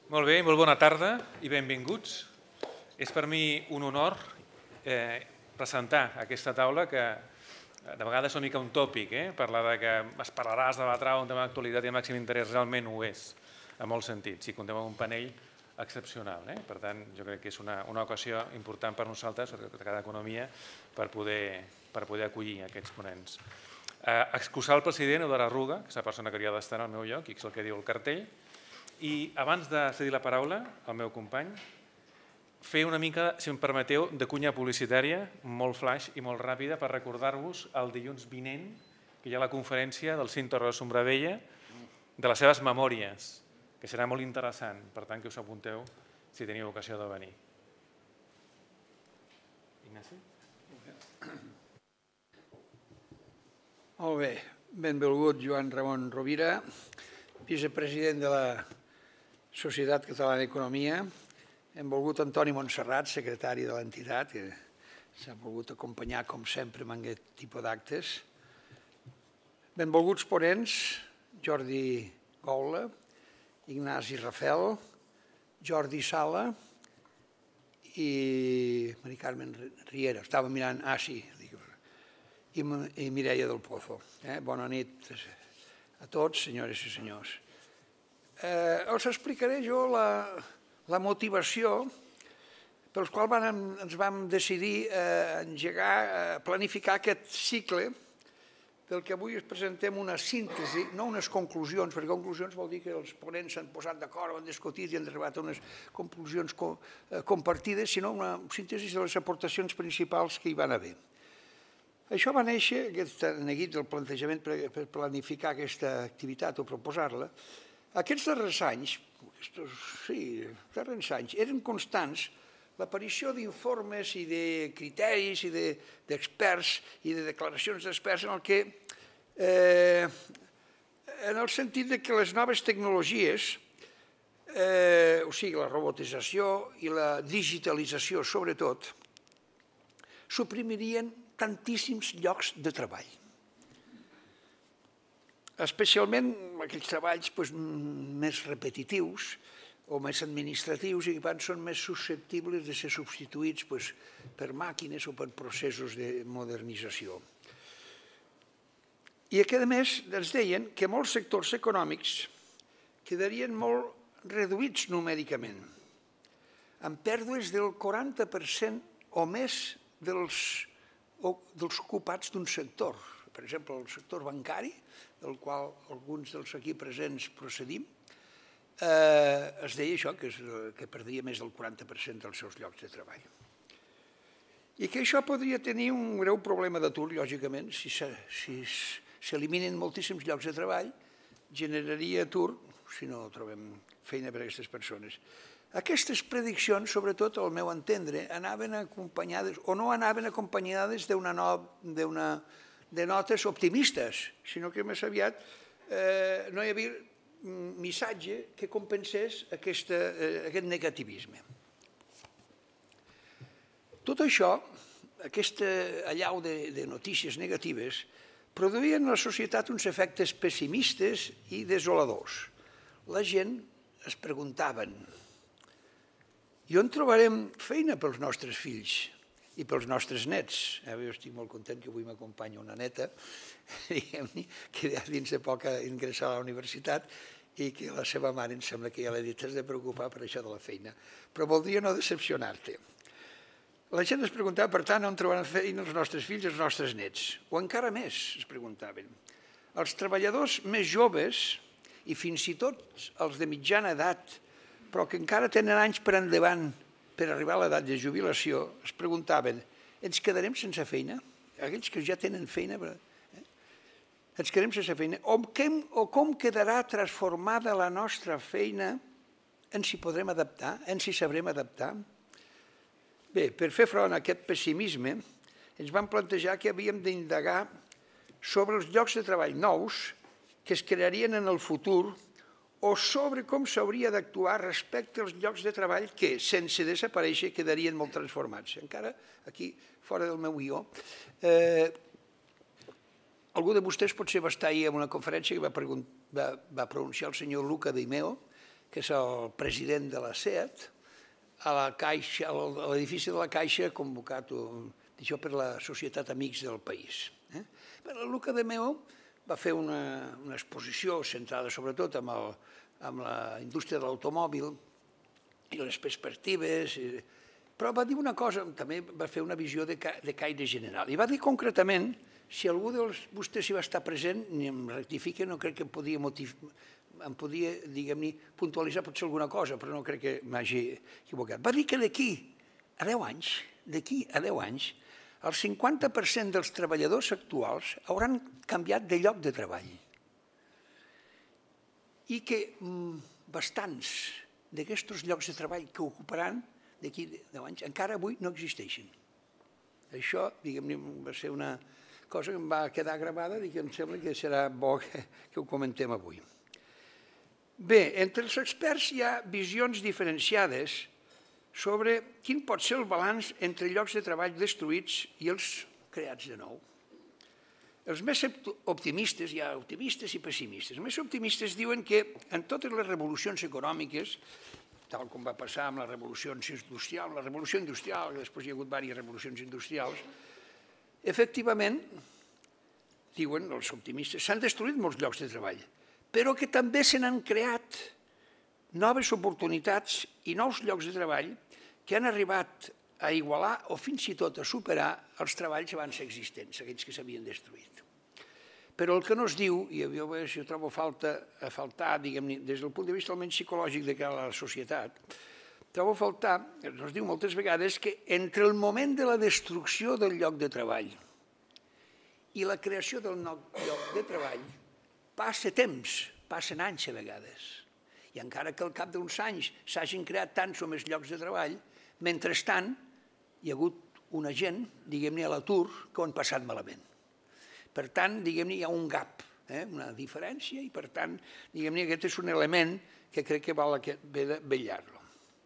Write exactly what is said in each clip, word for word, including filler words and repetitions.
Molt bé, molt bona tarda i benvinguts. És per mi un honor eh, presentar aquesta taula que de vegades és una mica un tòpic, eh? Parlar de que es parlarà, es debatrà un tema d'actualitat i de màxim interès, realment ho és, en molts sentits, i comptem amb un panell excepcional. Eh? Per tant, jo crec que és una, una ocasió important per nosaltres, de cada economia, per poder, per poder acollir aquests ponents. Eh, excusar el president Eduard Arruga, que és la persona que hauria d'estar al meu lloc, i que és el que diu el cartell, i abans de cedir la paraula al meu company, fer una mica, si em permeteu, de cunya publicitària, molt flash i molt ràpida, per recordar-vos el dilluns vinent, que hi ha la conferència del Cim Torra de Sombravella, de les seves memòries, que serà molt interessant, per tant que us apunteu si teniu ocasió de venir. Ignasi? Molt bé, benvolgut Joan Ramon Rovira, vicepresident de la Societat Catalana d'Economia. Hem volgut Antoni Montserrat, secretari de l'entitat, que s'ha volgut acompanyar, com sempre, en aquest tipus d'actes. Benvolguts ponents, Jordi Goula, Ignasi Rafel, Jordi Sala i Mari Carmen Riera. Estava mirant, ah sí, i Mireia del Pozo. Bona nit a tots, senyores i senyors. Els explicaré jo la motivació pels quals ens vam decidir engegar, planificar aquest cicle del que avui us presentem una síntesi, no unes conclusions, perquè conclusions vol dir que els ponents s'han posat d'acord, han discutit i han arribat a unes conclusions compartides, sinó una síntesi de les aportacions principals que hi van haver. Això va néixer, aquest neguit del plantejament per planificar aquesta activitat o proposar-la. Aquests darrers anys, sí, darrers anys, eren constants l'aparició d'informes i de criteris i d'experts i de declaracions d'experts en el que, en el sentit que les noves tecnologies, o sigui, la robotització i la digitalització sobretot, suprimirien tantíssims llocs de treball. Especialment aquells treballs més repetitius o més administratius i que són més susceptibles de ser substituïts per màquines o per processos de modernització. I que, a més, ens deien que molts sectors econòmics quedarien molt reduïts numèricament, amb pèrdues del quaranta per cent o més dels ocupats d'un sector. Per exemple, el sector bancari, del qual alguns dels aquí presents procedim, es deia això, que perdria més del quaranta per cent dels seus llocs de treball. I que això podria tenir un greu problema d'atur, lògicament, si s'eliminen moltíssims llocs de treball, generaria atur si no trobem feina per a aquestes persones. Aquestes prediccions, sobretot al meu entendre, anaven acompanyades o no anaven acompanyades de notes optimistes, sinó que més aviat no hi havia missatge que compensés aquest negativisme. Tot això, aquesta allau de notícies negatives, produïen a la societat uns efectes pessimistes i desoladors. La gent es preguntaven: i on trobarem feina pels nostres fills i pels nostres nets? Jo estic molt content que avui m'acompanya una neta, que dins de poc ingressarà a la universitat i que la seva mare em sembla que ja l'ha dit, t'has de preocupar per això de la feina. Però voldria no decepcionar-te. La gent es preguntava, per tant, on trobaran feina els nostres fills i els nostres nets? O encara més, es preguntaven. Els treballadors més joves, i fins i tot els de mitjana edat, però que encara tenen anys per endavant per arribar a l'edat de jubilació, es preguntaven: ens quedarem sense feina? Aquells que ja tenen feina, ens quedarem sense feina? O com quedarà transformada la nostra feina? Ens hi podrem adaptar? Ens hi sabrem adaptar? Bé, per fer front a aquest pessimisme, ens vam plantejar que havíem d'indagar sobre els llocs de treball nous que es crearien en el futur o sobre com s'hauria d'actuar respecte als llocs de treball que, sense desaparèixer, quedarien molt transformats. Encara aquí, fora del meu guió, algú de vostès potser va estar ahir en una conferència que va pronunciar el senyor Luca Di Meo, que és el president de la SEAT, a l'edifici de la Caixa, convocat això per la Societat Amics del País. El Luca de Meo va fer una exposició centrada sobretot en la indústria de l'automòbil i les perspectives, però va dir una cosa, també va fer una visió de caire general, i va dir concretament, si algú de vostès hi va estar present, ni em rectifica, no crec que em podia motivar, em podia, diguem-ne, puntualitzar potser alguna cosa, però no crec que m'hagi equivocat. Va dir que d'aquí a deu anys, d'aquí a deu anys, el cinquanta per cent dels treballadors actuals hauran canviat de lloc de treball i que bastants d'aquests llocs de treball que ocuparan d'aquí a deu anys encara avui no existeixen. Això, diguem-ne, va ser una cosa que em va quedar gravada i que em sembla que serà bo que ho comentem avui. Bé, entre els experts hi ha visions diferenciades sobre quin pot ser el balanç entre llocs de treball destruïts i els creats de nou. Els més optimistes, hi ha optimistes i pessimistes, els més optimistes diuen que en totes les revolucions econòmiques, tal com va passar amb la revolució industrial, la revolució industrial, que després hi ha hagut diverses revolucions industrials, efectivament, diuen els optimistes, s'han destruït molts llocs de treball, però que també se n'han creat noves oportunitats i nous llocs de treball que han arribat a igualar o fins i tot a superar els treballs abans existents, aquells que s'havien destruït. Però el que no es diu, i jo trobo a faltar, diguem-ne, des del punt de vista almenys psicològic de cara a la societat, trobo a faltar, no es diu moltes vegades, que entre el moment de la destrucció del lloc de treball i la creació del nou lloc de treball passa temps, passen anys a vegades. I encara que al cap d'uns anys s'hagin creat tants o més llocs de treball, mentrestant hi ha hagut una gent, diguem-ne, a l'atur, que ho han passat malament. Per tant, diguem-ne, hi ha un gap, una diferència, i per tant, diguem-ne, aquest és un element que crec que val la pena vetllar-lo.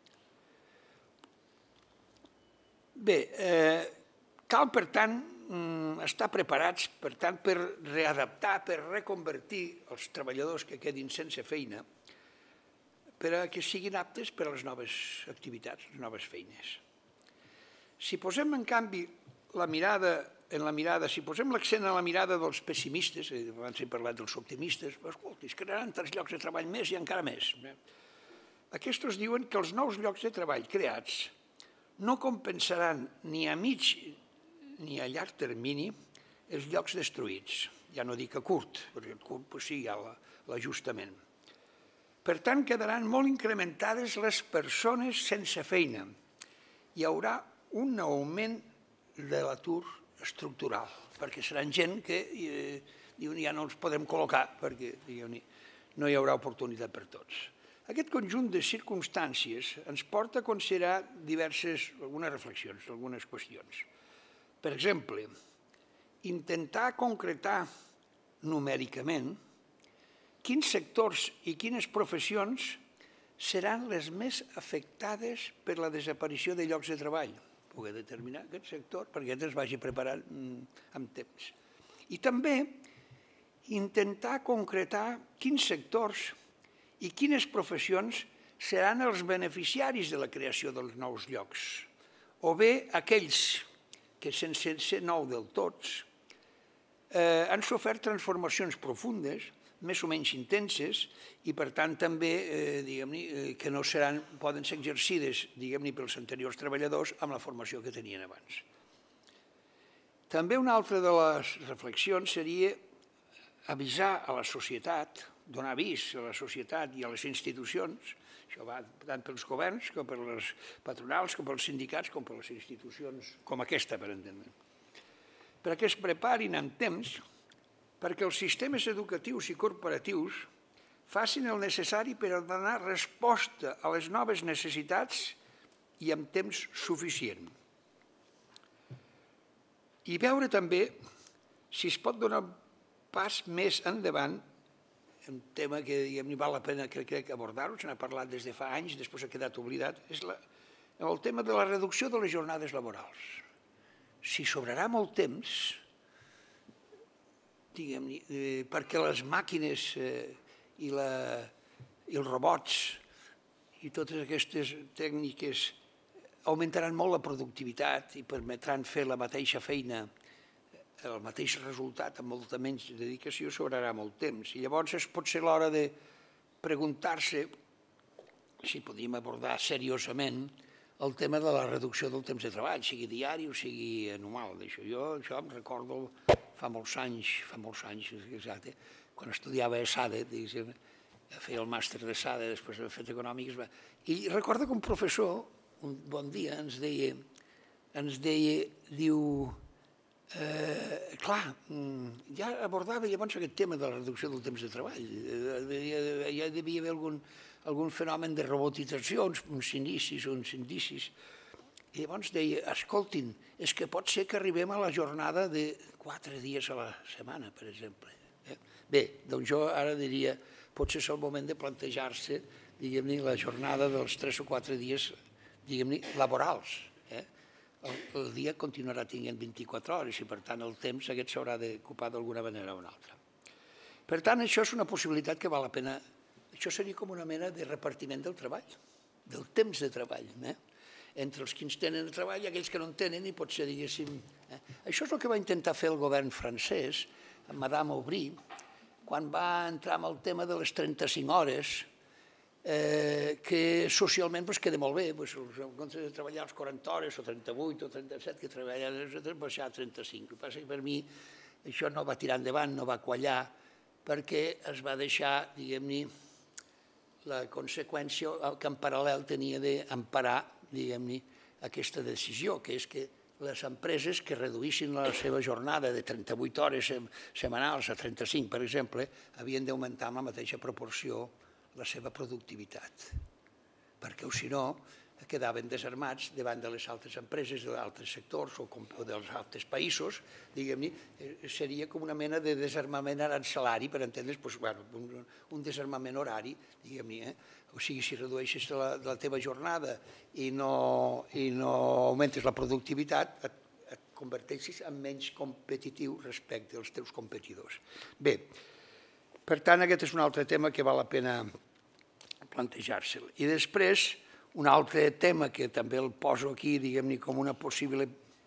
Bé, cal, per tant, estar preparats, per tant, per readaptar, per reconvertir els treballadors que quedin sense feina, perquè siguin aptes per a les noves activitats, les noves feines. Si posem, en canvi, la mirada en la mirada, si posem l'accent en la mirada dels pessimistes, abans he parlat dels optimistes, escolta, es crearan tants llocs de treball més i encara més. Aquests diuen que els nous llocs de treball creats no compensaran ni a mig ni a llarg termini els llocs destruïts. Ja no dic a curt, perquè a curt sí hi ha l'ajustament. Per tant, quedaran molt incrementades les persones sense feina. Hi haurà un augment de l'atur estructural, perquè seran gent que ja no els podem col·locar, perquè no hi haurà oportunitat per tots. Aquest conjunt de circumstàncies ens porta a considerar diverses, algunes reflexions, algunes qüestions. Per exemple, intentar concretar numèricament quins sectors i quines professions seran les més afectades per la desaparició de llocs de treball. Poder determinar aquest sector perquè es vagi preparant amb temps. I també intentar concretar quins sectors i quines professions seran els beneficiaris de la creació dels nous llocs, o bé aquells que, sense ser nou del tots, han sofert transformacions profundes, més o menys intenses, i per tant també que no poden ser exercides pels anteriors treballadors amb la formació que tenien abans. També una altra de les reflexions seria avisar a la societat, donar avís a la societat i a les institucions, això va tant pels governs com per les patronals, com pels sindicats, com per les institucions com aquesta, per entendre, perquè es preparin en temps perquè els sistemes educatius i corporatius facin el necessari per a donar resposta a les noves necessitats i amb temps suficient. I veure també si es pot donar pas més endavant, un tema que val la pena crec abordar-ho, se n'ha parlat des de fa anys, després ha quedat oblidat, és el tema de la reducció de les jornades laborals. Si sobrarà molt temps, perquè les màquines i els robots i totes aquestes tècniques augmentaran molt la productivitat i permetran fer la mateixa feina, el mateix resultat amb molta menys dedicació, sobrarà molt temps. I llavors pot ser l'hora de preguntar-se si podríem abordar seriosament el tema de la reducció del temps de treball, sigui diari o sigui anual. Jo això em recordo fa molts anys, fa molts anys, exacte, quan estudiava a SADE, feia el màster de SADE, després de fet econòmics, i recordo que un professor, un bon dia, ens deia, ens deia, diu, clar, ja abordava llavors aquest tema de la reducció del temps de treball. Ja hi devia haver algun fenomen de robotització, uns inicis, uns indicis. I llavors deia, escoltin, és que pot ser que arribem a la jornada de quatre dies a la setmana, per exemple. Bé, doncs jo ara diria, potser és el moment de plantejar-se, diguem-ne, la jornada dels tres o quatre dies, diguem-ne, laborals. El dia continuarà tenint vint-i-quatre hores i, per tant, el temps aquest s'haurà d'ocupar d'alguna manera o una altra. Per tant, això és una possibilitat que val la pena. Això seria com una mena de repartiment del treball, del temps de treball, entre els que ens tenen de treball i aquells que no en tenen, i potser, diguéssim... Això és el que va intentar fer el govern francès, amb Madame Aubry, quan va entrar en el tema de les trenta-cinc hores, que socialment queda molt bé, en comptes de treballar les quaranta hores o trenta-vuit o trenta-set, que treballar baixar a trenta-cinc. El que passa és que per mi això no va tirar endavant, no va quallar, perquè es va deixar, diguem-ne, la conseqüència que en paral·lel tenia d'emparar, diguem-ne, aquesta decisió, que és que les empreses que reduïssin la seva jornada de trenta-vuit hores setmanals a trenta-cinc, per exemple, havien d'augmentar en la mateixa proporció la seva productivitat, perquè si no quedaven desarmats davant de les altres empreses d'altres sectors o dels altres països, diguem-ne, seria com una mena de desarmament arancelari, per entendre's, un desarmament horari, diguem-ne, o sigui, si redueixes la teva jornada i no augmentes la productivitat, et converteixes en menys competitiu respecte als teus competidors. Bé, per tant, aquest és un altre tema que val la pena plantejar-se'l. I després, un altre tema que també el poso aquí, diguem-ne, com una possible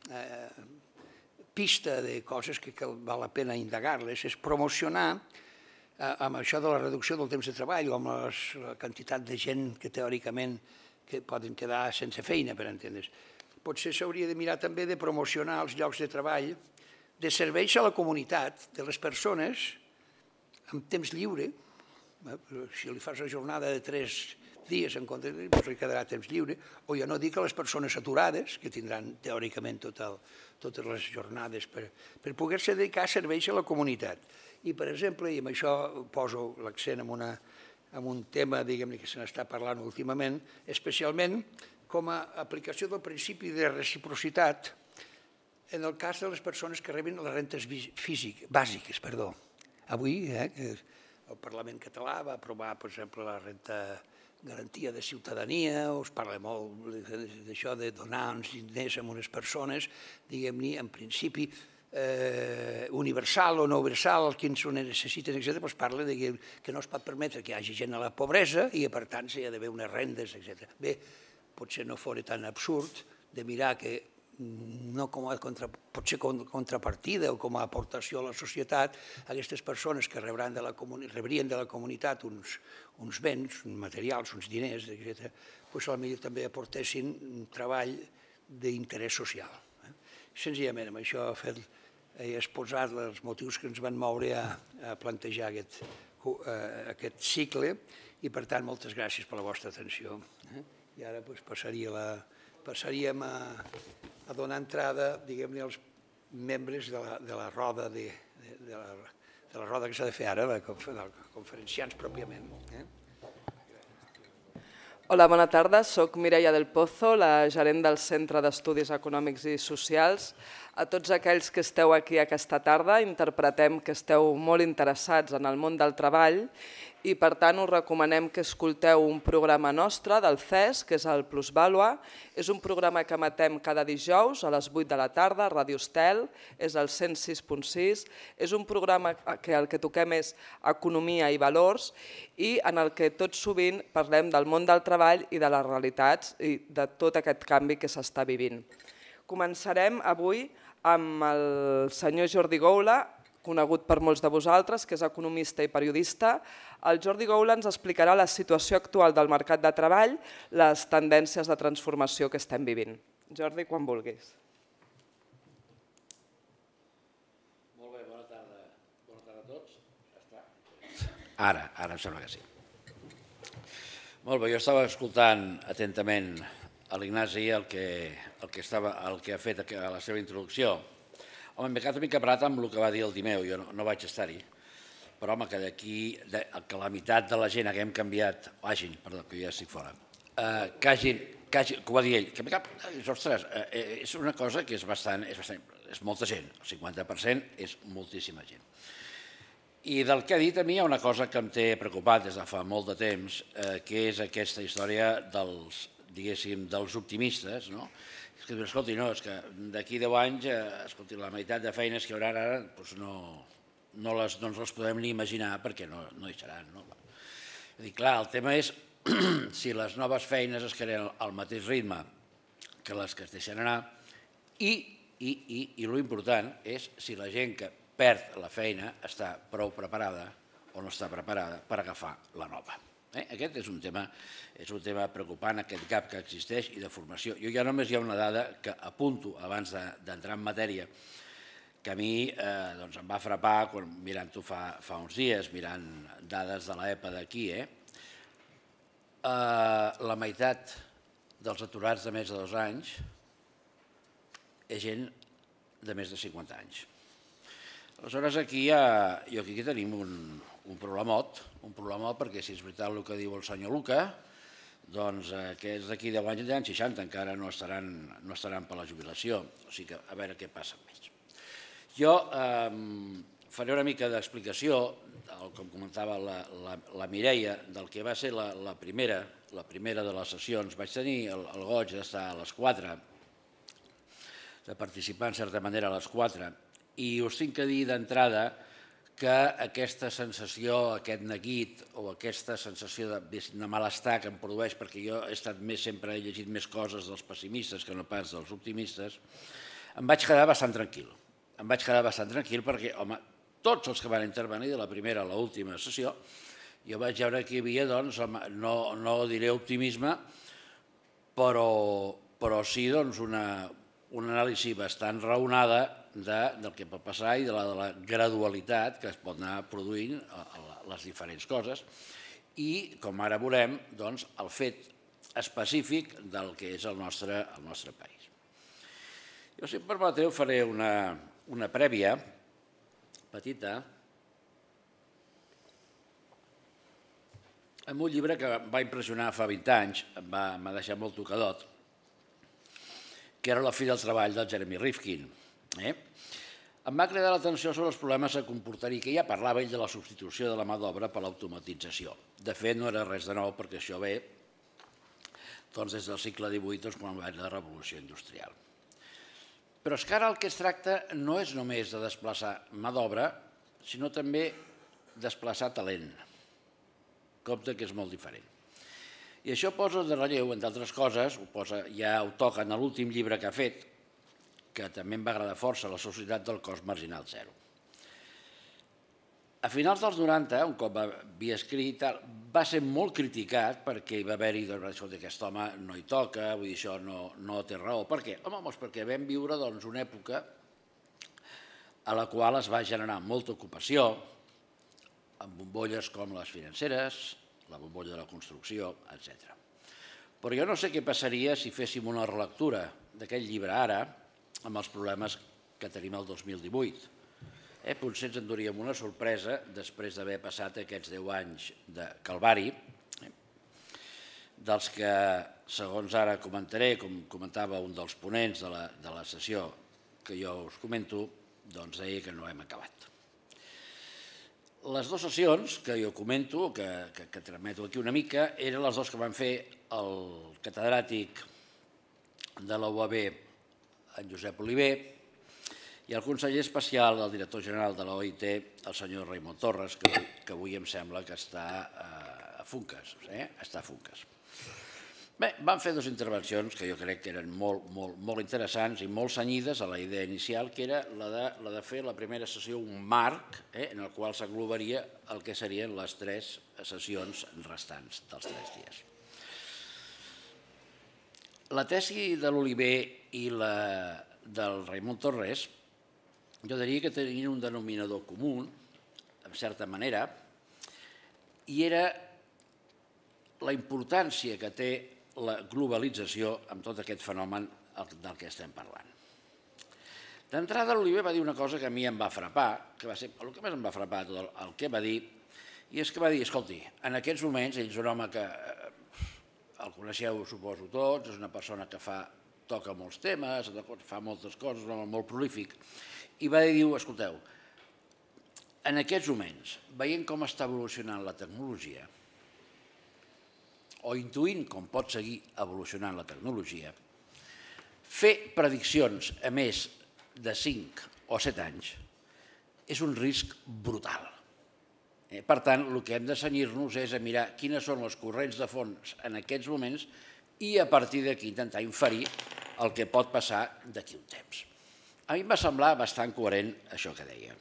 pista de coses que val la pena indagar-les, és promocionar, amb això de la reducció del temps de treball o amb la quantitat de gent que teòricament poden quedar sense feina, per entendre's. Potser s'hauria de mirar també de promocionar els llocs de treball, de serveis a la comunitat de les persones amb temps lliure. Si li fas la jornada de tres dies en compte, doncs li quedarà temps lliure, o ja no dic a les persones aturades, que tindran teòricament totes les jornades per poder-se dedicar a serveis a la comunitat. I, per exemple, i amb això poso l'accent en un tema que se n'està parlant últimament, especialment com a aplicació del principi de reciprocitat en el cas de les persones que reben les rentes bàsiques. Avui el Parlament català va aprovar, per exemple, la renta garantia de ciutadania, o es parla molt d'això de donar uns diners a unes persones, diguem-ne, en principi universal o no universal, els que ens ho necessiten, etcètera, doncs parla que no es pot permetre que hi hagi gent a la pobresa i, per tant, s'hi ha d'haver unes rendes, etcètera. Bé, potser no fos tan absurd de mirar que no com a potser contrapartida o com a aportació a la societat, aquestes persones que rebrien de la comunitat uns béns, uns materials, uns diners, etcètera, doncs potser també aportessin un treball d'interès social. Senzillament, amb això he exposat els motius que ens van moure a plantejar aquest cicle i, per tant, moltes gràcies per la vostra atenció. I ara passaríem a donar entrada, diguem-ne, als membres de la roda de la roda que s'ha de fer ara, de conferenciants pròpiament. Hola, bona tarda. Soc Mireia del Pozo, la gerent del Centre d'Estudis Econòmics i Socials. A tots aquells que esteu aquí aquesta tarda, interpretem que esteu molt interessats en el món del treball i per tant us recomanem que escolteu un programa nostre del C E S, que és el Plusvàlua. És un programa que emetem cada dijous a les vuit de la tarda a Ràdio Estel, és el cent sis punt sis. És un programa que el que toquem és economia i valors i en el que tot sovint parlem del món del treball i de les realitats i de tot aquest canvi que s'està vivint. Començarem avui amb el senyor Jordi Goula, conegut per molts de vosaltres, que és economista i periodista. El Jordi Goula ens explicarà la situació actual del mercat de treball, les tendències de transformació que estem vivint. Jordi, quan vulguis. Molt bé, bona tarda. Bona tarda a tots. Ja està. Ara, ara em sembla que sí. Molt bé, jo estava escoltant atentament a l'Ignasi el que, el que, estava, el que ha fet a la seva introducció. Home, m'he quedat una mica parat amb el que va dir el Dimeu, jo no, no vaig estar-hi, però home, que d'aquí, que la meitat de la gent haguem canviat, o hagin, perdó, que jo ja estic fora, eh, que hagin, que hagin, que ho va dir ell, que m'he cap, ostres, eh, és una cosa que és bastant, és bastant, és molta gent, el cinquanta per cent és moltíssima gent. I del que ha dit a mi hi ha una cosa que em té preocupat des de fa molt de temps, eh, que és aquesta història dels, diguéssim, dels optimistes, no? És que, escolti, no, és que d'aquí deu anys, escolti, la meitat de feines que hi haurà ara doncs no, no, les, no ens les podem ni imaginar perquè no, no hi seran. No? És a dir, clar, el tema és si les noves feines es creen al mateix ritme que les que es deixen anar i, i, i, i l'important és si la gent que perd la feina està prou preparada o no està preparada per agafar la nova. Aquest és un tema és un tema preocupant, aquest gap que existeix i de formació. Jo ja només hi ha una dada que apunto abans d'entrar en matèria que a mi em va frapar mirant-ho fa uns dies, mirant dades de l'E P A d'aquí. La meitat dels aturats de més de dos anys és gent de més de cinquanta anys. Aleshores, aquí tenim un problemot, un problemot perquè si és veritat el que diu el senyor Luca, doncs aquests d'aquí deu anys en tenen seixanta, encara no estaran per la jubilació, o sigui que a veure què passa amb ells. Jo faré una mica d'explicació, com comentava la Mireia, del que va ser la primera de les sessions. Vaig tenir el goig d'estar a les quatre, de participar en certa manera a les quatre, i us tinc que dir d'entrada que aquesta sensació, aquest neguit o aquesta sensació de malestar que em produeix, perquè jo he estat més, sempre he llegit més coses dels pessimistes que no pas dels optimistes, em vaig quedar bastant tranquil. Em vaig quedar bastant tranquil perquè, home, tots els que van intervenir de la primera a l'última sessió, jo vaig veure que hi havia, doncs, no diré optimisme, però sí una anàlisi bastant raonada del que pot passar i de la gradualitat que es pot anar produint les diferents coses i, com ara veurem, el fet específic del que és el nostre país. Jo, si em permeteu, faré una prèvia petita amb un llibre que em va impressionar fa vint anys, em va deixar molt tocadot, que era La fi del treball del Jeremy Rifkin. Em va cridar l'atenció sobre els problemes que comportaria, que ja parlava ell de la substitució de la mà d'obra per l'automatització. De fet, no era res de nou, perquè això ve des del segle divuit, quan va haver la revolució industrial. Però és que ara el que es tracta no és només de desplaçar mà d'obra, sinó també desplaçar talent. Compte que és molt diferent. I això posa de relleu, entre altres coses, ja ho toca en l'últim llibre que ha fet, que també em va agradar força, La societat del cost marginal zero. A finals dels noranta, un cop havia escrit, va ser molt criticat perquè hi va haver-hi, escolta, aquest home no hi toca, vull dir, això no té raó. Per què? Home, doncs perquè vam viure una època a la qual es va generar molta ocupació, amb bombolles com les financeres, la bombolla de la construcció, etcètera. Però jo no sé què passaria si féssim una relectura d'aquest llibre ara, amb els problemes que tenim el dos mil divuit. Potser ens enduríem una sorpresa després d'haver passat aquests deu anys de calvari, dels que, segons ara comentaré, com comentava un dels ponents de la sessió que jo us comento, doncs deia que no hem acabat. Les dues sessions que jo comento, que, que, que transmeto aquí una mica, eren les dues que van fer el catedràtic de la U A B, en Josep Oliver, i el conseller especial del director general de la O I T, el senyor Raimon Torres, que, que avui em sembla que està a Funques. Eh? Està a Funques. Bé, van fer dues intervencions que jo crec que eren molt, molt, molt interessants i molt senyides a la idea inicial, que era la de, la de fer la primera sessió un marc eh, en el qual s'englobaria el que serien les tres sessions restants dels tres dies. La tesi de l'Oliver i la del Raimon Torres jo diria que tenien un denominador comú, en certa manera, i era la importància que té la globalització amb tot aquest fenomen del que estem parlant. D'entrada, l'Oliver va dir una cosa que a mi em va frapar, que va ser el que més em va frapar tot el que va dir, i és que va dir, escolti, en aquests moments, ell és un home que el coneixeu, suposo tots, és una persona que fa, toca molts temes, fa moltes coses, un home molt prolífic, i va dir, escolteu, en aquests moments, veient com està evolucionant la tecnologia, o intuint com pot seguir evolucionant la tecnologia, fer prediccions a més de cinc o set anys és un risc brutal. Per tant, el que hem de cenyir-nos és a mirar quines són els corrents de fons en aquests moments i a partir d'aquí intentar inferir el que pot passar d'aquí un temps. A mi em va semblar bastant coherent això que deia.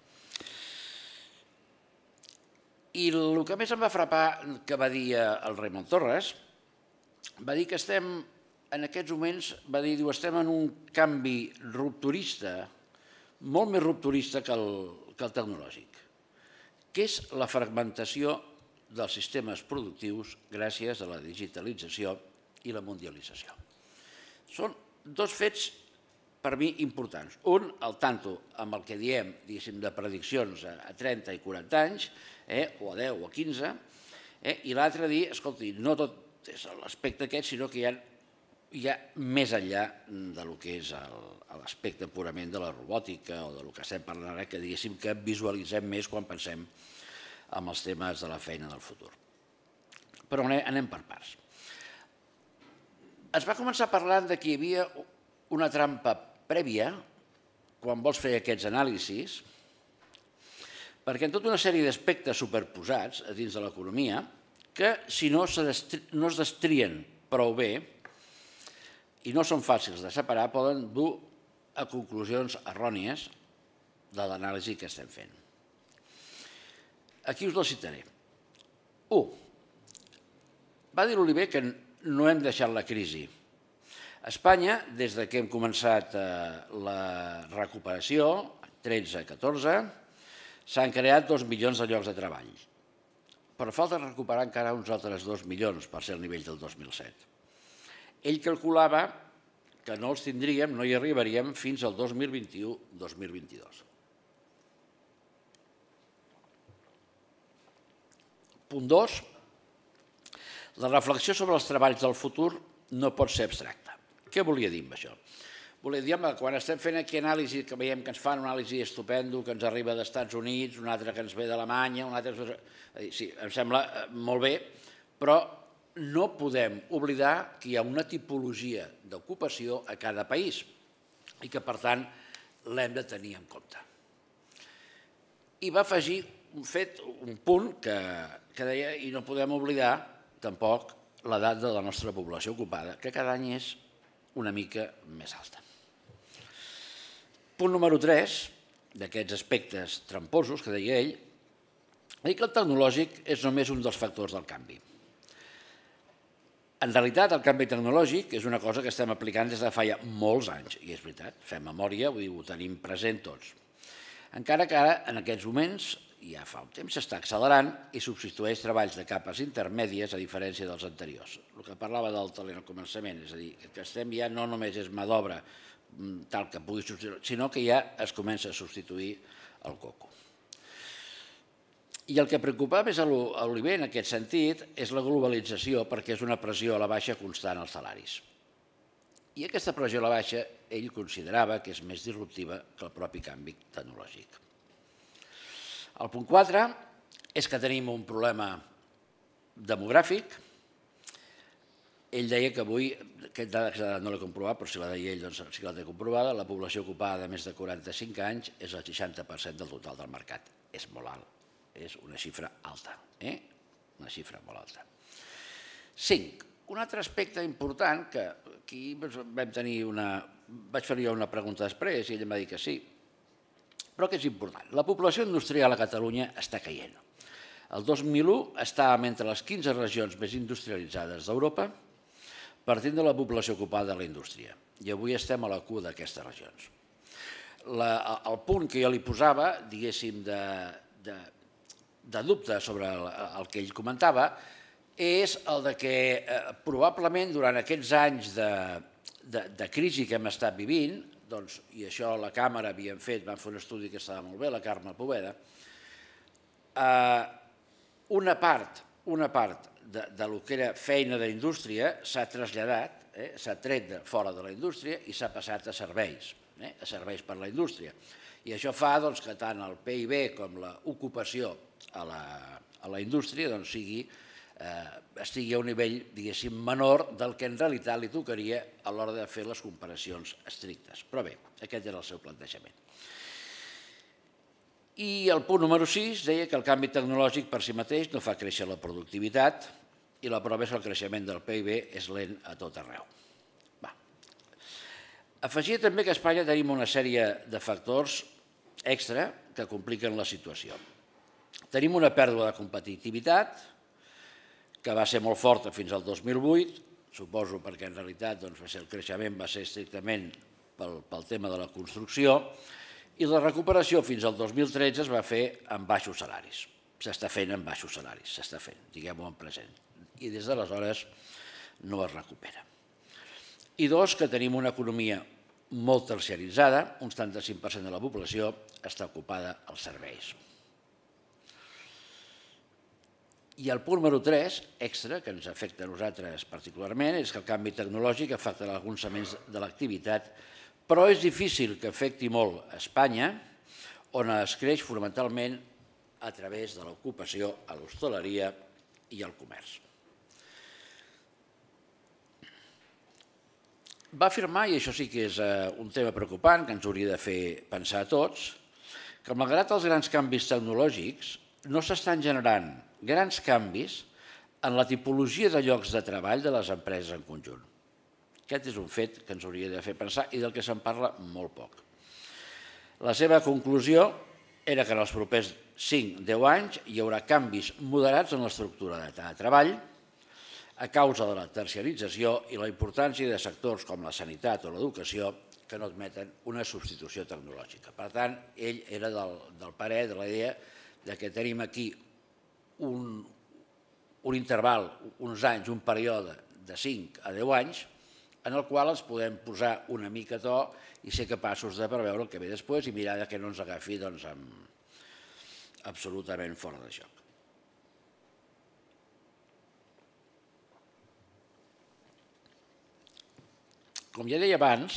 I el que més em va frapar que va dir el Raimon Torres, va dir que estem, en aquests moments, va dir, estem en un canvi rupturista, molt més rupturista que el, que el tecnològic, que és la fragmentació dels sistemes productius gràcies a la digitalització i la mundialització. Són dos fets per mi importants. Un, al tanto amb el que diem, diguéssim, de prediccions a trenta i quaranta anys, o a deu o a quinze, i l'altre dir, escolti, no tot és l'aspecte aquest, sinó que hi ha més enllà del que és l'aspecte purament de la robòtica o del que estem parlant ara, que diguéssim que visualitzem més quan pensem en els temes de la feina del futur. Però anem per parts. Es va començar parlant que hi havia una trampa prèvia, quan vols fer aquests anàlisis, perquè en tota una sèrie d'aspectes superposats a dins de l'economia, que si no es destrien prou bé i no són fàcils de separar, poden dur a conclusions errònies de l'anàlisi que estem fent. Aquí us la citaré. u. Va dir l'Oliver que no hem deixat la crisi. Espanya, des que hem començat la recuperació, tretze a catorze, s'han creat dos milions de llocs de treball. Però falta recuperar encara uns altres dos milions per ser al nivell del dos mil set. Ell calculava que no els tindríem, no hi arribaríem fins al dos mil vint-i-u dos mil vint-i-dos. Punt dos. La reflexió sobre els treballs del futur no pot ser abstracta. Què volia dir amb això? Volia dir, home, quan estem fent aquí anàlisi, que veiem que ens fan una anàlisi estupendo, que ens arriba dels Estats Units, una altra que ens ve d'Alemanya, una altra... Sí, em sembla molt bé, però no podem oblidar que hi ha una tipologia d'ocupació a cada país i que, per tant, l'hem de tenir en compte. I va afegir un fet, un punt que deia, i no podem oblidar tampoc l'edat de la nostra població ocupada, que cada any és una mica més alta. Punt número tres, d'aquests aspectes tramposos que deia ell, és que el tecnològic és només un dels factors del canvi. En realitat, el canvi tecnològic és una cosa que estem aplicant des de fa ja molts anys, i és veritat, fem memòria, vull dir, ho tenim present tots. Encara que ara, en aquests moments, ja fa un temps, s'està accelerant i substitueix treballs de capes intermèdies a diferència dels anteriors. El que parlava del talent al començament, és a dir, que estem ja no només és mà d'obra tal que pugui substituir, sinó que ja es comença a substituir el coco. I el que preocupava més a l'Oliver en aquest sentit és la globalització, perquè és una pressió a la baixa constant als salaris. I aquesta pressió a la baixa ell considerava que és més disruptiva que el propi canvi tecnològic. El punt quatre és que tenim un problema demogràfic. Ell deia que avui, aquesta dada no l'he comprovat, però si la deia ell doncs sí que la té comprovada, la població ocupada de més de quaranta-cinc anys és el seixanta per cent del total del mercat. És molt alt, és una xifra alta, eh? Una xifra molt alta. Cinc, un altre aspecte important que aquí vam tenir una... Vaig fer jo una pregunta després i ell em va dir que sí, però que és important. La població industrial a Catalunya està caient. El dos mil u estàvem entre les quinze regions més industrialitzades d'Europa, partint de la població ocupada de la indústria. I avui estem a la cua d'aquestes regions. El punt que jo li posava, diguéssim, de dubte sobre el que ell comentava, és el que probablement durant aquests anys de crisi que hem estat vivint, i això la Càmera havien fet, van fer un estudi que estava molt bé, la Carme Poveda, una part, una part del que era feina d'indústria s'ha traslladat, s'ha tret fora de la indústria i s'ha passat a serveis, a serveis per a la indústria. I això fa que tant el P I B com l'ocupació a la indústria estigui a un nivell, diguéssim, menor del que en realitat li tocaria a l'hora de fer les comparacions estrictes. Però bé, aquest era el seu plantejament. I el punt número sis deia que el canvi tecnològic per si mateix no fa créixer la productivitat i la prova és que el creixement del P I B és lent a tot arreu. Afegia també que a Espanya tenim una sèrie de factors extra que compliquen la situació. Tenim una pèrdua de competitivitat que va ser molt forta fins al dos mil vuit, suposo perquè en realitat el creixement va ser estrictament pel tema de la construcció, i la recuperació fins al dos mil tretze es va fer amb baixos salaris. S'està fent amb baixos salaris, s'està fent, diguem-ho en present. I des d'aleshores no es recupera. I dos, que tenim una economia molt terciaritzada, un setanta-cinc per cent de la població està ocupada als serveis. I el punt número tres, extra, que ens afecta a nosaltres particularment, és que el canvi tecnològic afectarà alguns segments de l'activitat, però és difícil que afecti molt a Espanya, on es creix fonamentalment a través de l'ocupació a l'hostaleria i al comerç. Va afirmar, i això sí que és un tema preocupant, que ens hauria de fer pensar a tots, que malgrat els grans canvis tecnològics, no s'estan generant grans canvis en la tipologia de llocs de treball de les empreses en conjunt. Aquest és un fet que ens hauria de fer pensar i del que se'n parla molt poc. La seva conclusió era que en els propers cinc a deu anys hi haurà canvis moderats en l'estructura de treball a causa de la terciarització i la importància de sectors com la sanitat o l'educació que no admeten una substitució tecnològica. Per tant, ell era del parer, de la idea, que tenim aquí un interval, uns anys, un període de cinc a deu anys, en el qual ens podem posar una mica a to i ser capaços de preveure el que ve després i mirar que no ens agafi absolutament fora de joc. Com ja deia abans,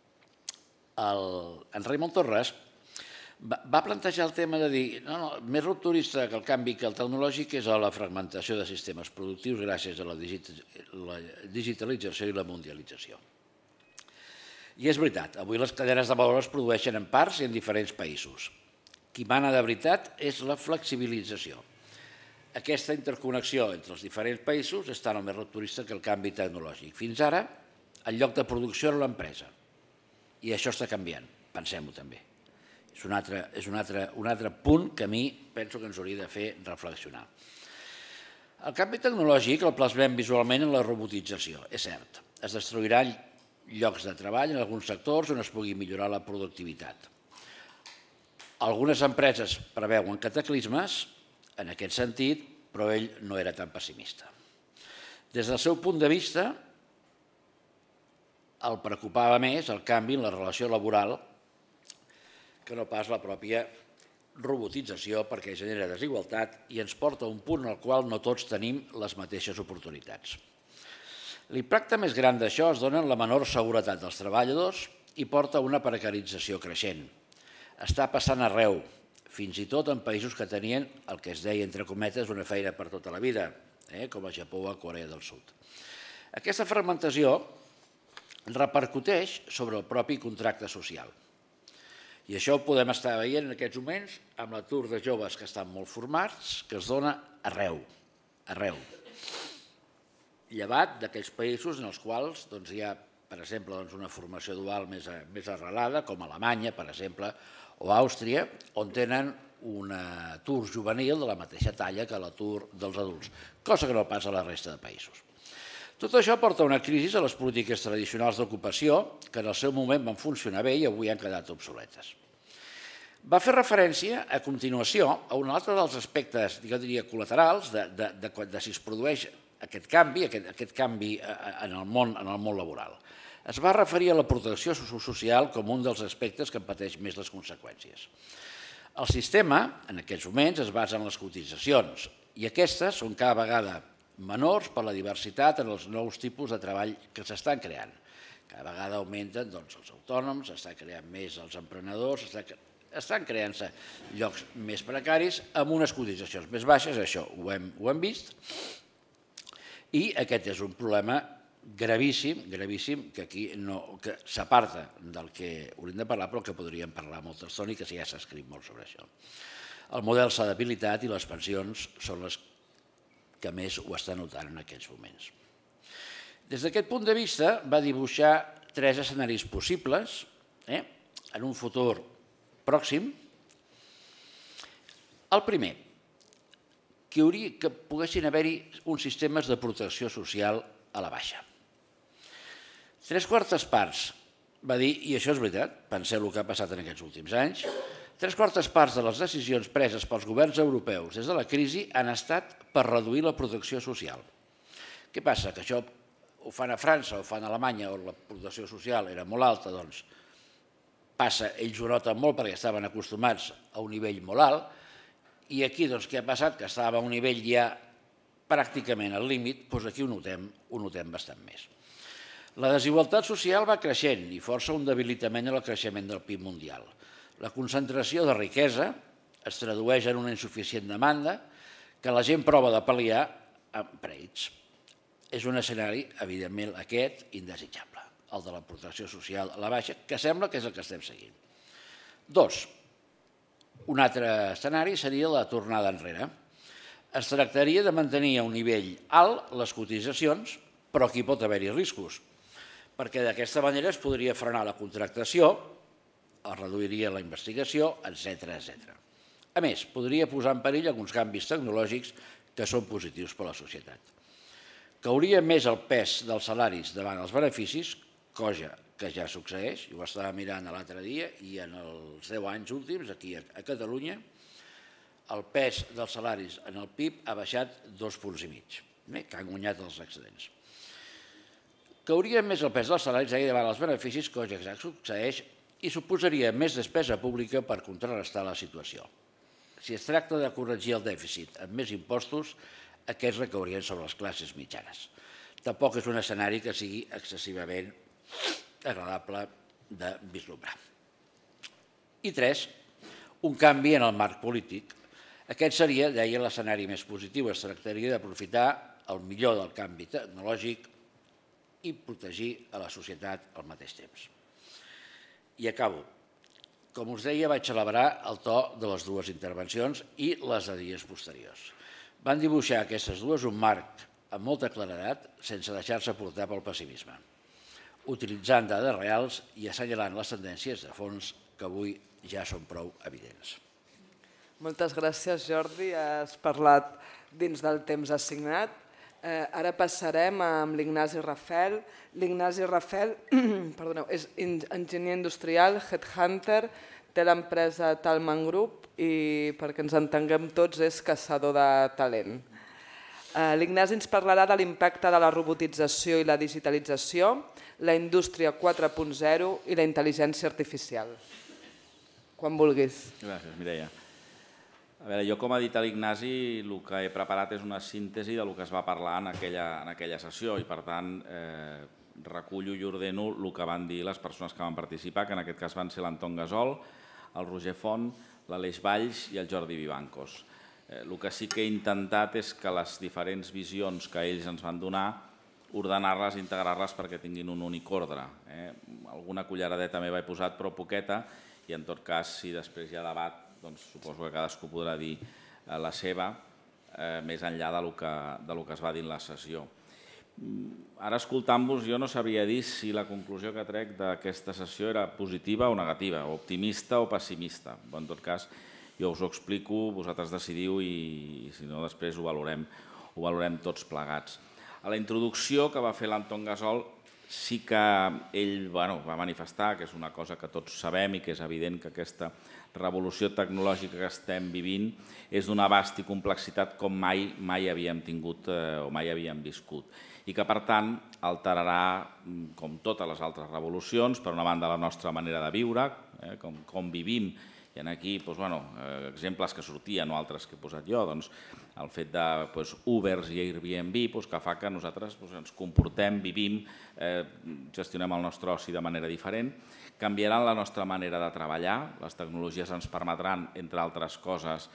en Raimon Torres va plantejar el tema de dir més rupturista que el canvi que el tecnològic és la fragmentació de sistemes productius gràcies a la digitalització i la mundialització. I és veritat, avui les cadenes de valor es produeixen en parts i en diferents països. Qui mana de veritat és la flexibilització. Aquesta interconnexió entre els diferents països és tant o més rupturista que el canvi tecnològic. Fins ara, el lloc de producció era l'empresa. I això està canviant, pensem-ho també. És un altre punt que a mi penso que ens hauria de fer reflexionar. El canvi tecnològic el plasmem visualment en la robotització, és cert. Es destruiran llocs de treball en alguns sectors on es pugui millorar la productivitat. Algunes empreses preveuen cataclismes en aquest sentit, però ell no era tan pessimista. Des del seu punt de vista, el preocupava més el canvi en la relació laboral que no pas la pròpia robotització perquè genera desigualtat i ens porta a un punt en el qual no tots tenim les mateixes oportunitats. L'impacte més gran d'això es dona en la menor seguretat dels treballadors i porta a una precarització creixent. Està passant arreu, fins i tot en països que tenien el que es deia, entre cometes, una feina per tota la vida, com el Japó o Corea del Sud. Aquesta fragmentació repercuteix sobre el propi contracte social. I això ho podem estar veient en aquests moments amb l'atur de joves que estan molt formats, que es dona arreu, arreu. Llevat d'aquells països en els quals hi ha, per exemple, una formació dual més arrelada, com Alemanya, per exemple, o Àustria, on tenen un atur juvenil de la mateixa talla que l'atur dels adults, cosa que no passa a la resta de països. Tot això porta a una crisi a les polítiques tradicionals d'ocupació que en el seu moment van funcionar bé i avui han quedat obsoletes. Va fer referència a continuació a un altre dels aspectes, jo diria, col·laterals de si es produeix aquest canvi, aquest canvi en el món laboral. Es va referir a la protecció social com un dels aspectes que en pateix més les conseqüències. El sistema, en aquests moments, es basa en les cotitzacions i aquestes són cada vegada menors per la diversitat en els nous tipus de treball que s'estan creant. Cada vegada augmenten els autònoms, s'estan creant més els emprenedors, estan creant-se llocs més precaris amb unes cotitzacions més baixes, això ho hem vist, i aquest és un problema gravíssim, gravíssim, que aquí s'aparta del que hauríem de parlar, però que podríem parlar molta estona i que ja s'ha escrit molt sobre això. El model s'ha debilitat i les pensions són les que més ho estan notant en aquests moments. Des d'aquest punt de vista va dibuixar tres escenaris possibles en un futur pròxim. El primer, que poguessin haver-hi uns sistemes de protecció social a la baixa. Tres quartes parts, va dir, i això és veritat, penseu el que ha passat en aquests últims anys, tres quartes parts de les decisions preses pels governs europeus des de la crisi han estat per reduir la protecció social. Què passa? Que això ho fan a França o ho fan a Alemanya on la protecció social era molt alta, doncs passa, ells ho noten molt perquè estaven acostumats a un nivell molt alt, i aquí què ha passat? Que estava a un nivell ja pràcticament al límit, doncs aquí ho notem bastant més. La desigualtat social va creixent i força un debilitament en el creixement del P I B mundial. La concentració de riquesa es tradueix en una insuficient demanda que la gent prova de pal·liar amb preus. És un escenari, evidentment, aquest, indesitjable, el de la protecció social a la baixa, que sembla que és el que estem seguint. Dos, un altre escenari seria la tornada enrere. Es tractaria de mantenir a un nivell alt les cotitzacions, però aquí pot haver-hi riscos, perquè d'aquesta manera es podria frenar la contractació, es reduiria la investigació, etcètera. A més, podria posar en perill alguns canvis tecnològics que són positius per a la societat. Cauria més el pes dels salaris davant els beneficis, cosa que ja succeeix, i ho estava mirant l'altre dia, i en els deu anys últims, aquí a Catalunya, el pes dels salaris en el P I B ha baixat dos punts i mig, que han guanyat els excedents. Cauria més el pes dels salaris davant els beneficis, cosa que ja succeeix, i suposaria més despesa pública per contrarrestar la situació. Si es tracta de corregir el dèficit amb més impostos, aquests recaurien sobre les classes mitjanes. Tampoc és un escenari que sigui excessivament agradable de vislumbrar. I tres, un canvi en el marc polític. Aquest seria, deia, l'escenari més positiu. Es tractaria d'aprofitar el millor del canvi tecnològic i protegir a la societat al mateix temps. I acabo. Com us deia, vaig celebrar el to de les dues intervencions i les de dies posteriors. Van dibuixar aquestes dues un marc amb molta claredat, sense deixar-se portar pel pessimisme, utilitzant dades reals i assenyalant les tendències de fons que avui ja són prou evidents. Moltes gràcies, Jordi. Has parlat dins del temps assignat. Ara passarem amb l'Ignasi Rafel. L'Ignasi Rafel és enginyer industrial, headhunter, té l'empresa Talman Group i, perquè ens entenguem tots, és caçador de talent. L'Ignasi ens parlarà de l'impacte de la robotització i la digitalització, la indústria quatre punt zero i la intel·ligència artificial. Quan vulguis. Gràcies, Mireia. A veure, jo, com ha dit l'Ignasi, el que he preparat és una síntesi del que es va parlar en aquella sessió i, per tant, recullo i ordeno el que van dir les persones que van participar, que en aquest cas van ser l'Anton Gasol, el Roger Font, l'Aleix Valls i el Jordi Vivancos. El que sí que he intentat és que les diferents visions que ells ens van donar, ordenar-les i integrar-les perquè tinguin un únic ordre. Alguna culleradeta m'he posat, però poqueta, i en tot cas, si després hi ha debat, doncs suposo que cadascú podrà dir la seva, més enllà del que es va dir en la sessió. Ara, escoltant-vos, jo no sabria dir si la conclusió que trec d'aquesta sessió era positiva o negativa, optimista o pessimista. En tot cas, jo us ho explico, vosaltres decidiu i, si no, després ho valorem tots plegats. A la introducció que va fer l'Anton Gasol, sí que ell va manifestar, que és una cosa que tots sabem i que és evident que aquesta revolució tecnològica que estem vivint és d'un abast i complexitat com mai mai havíem tingut o mai havíem viscut i que, per tant, alterarà, com totes les altres revolucions, per una banda la nostra manera de viure, com vivim. Hi ha aquí exemples que sortien o altres que he posat jo, el fet d'Ubers i Airbnb que fa que nosaltres ens comportem, vivim, gestionem el nostre oci de manera diferent, canviaran la nostra manera de treballar, les tecnologies ens permetran, entre altres coses,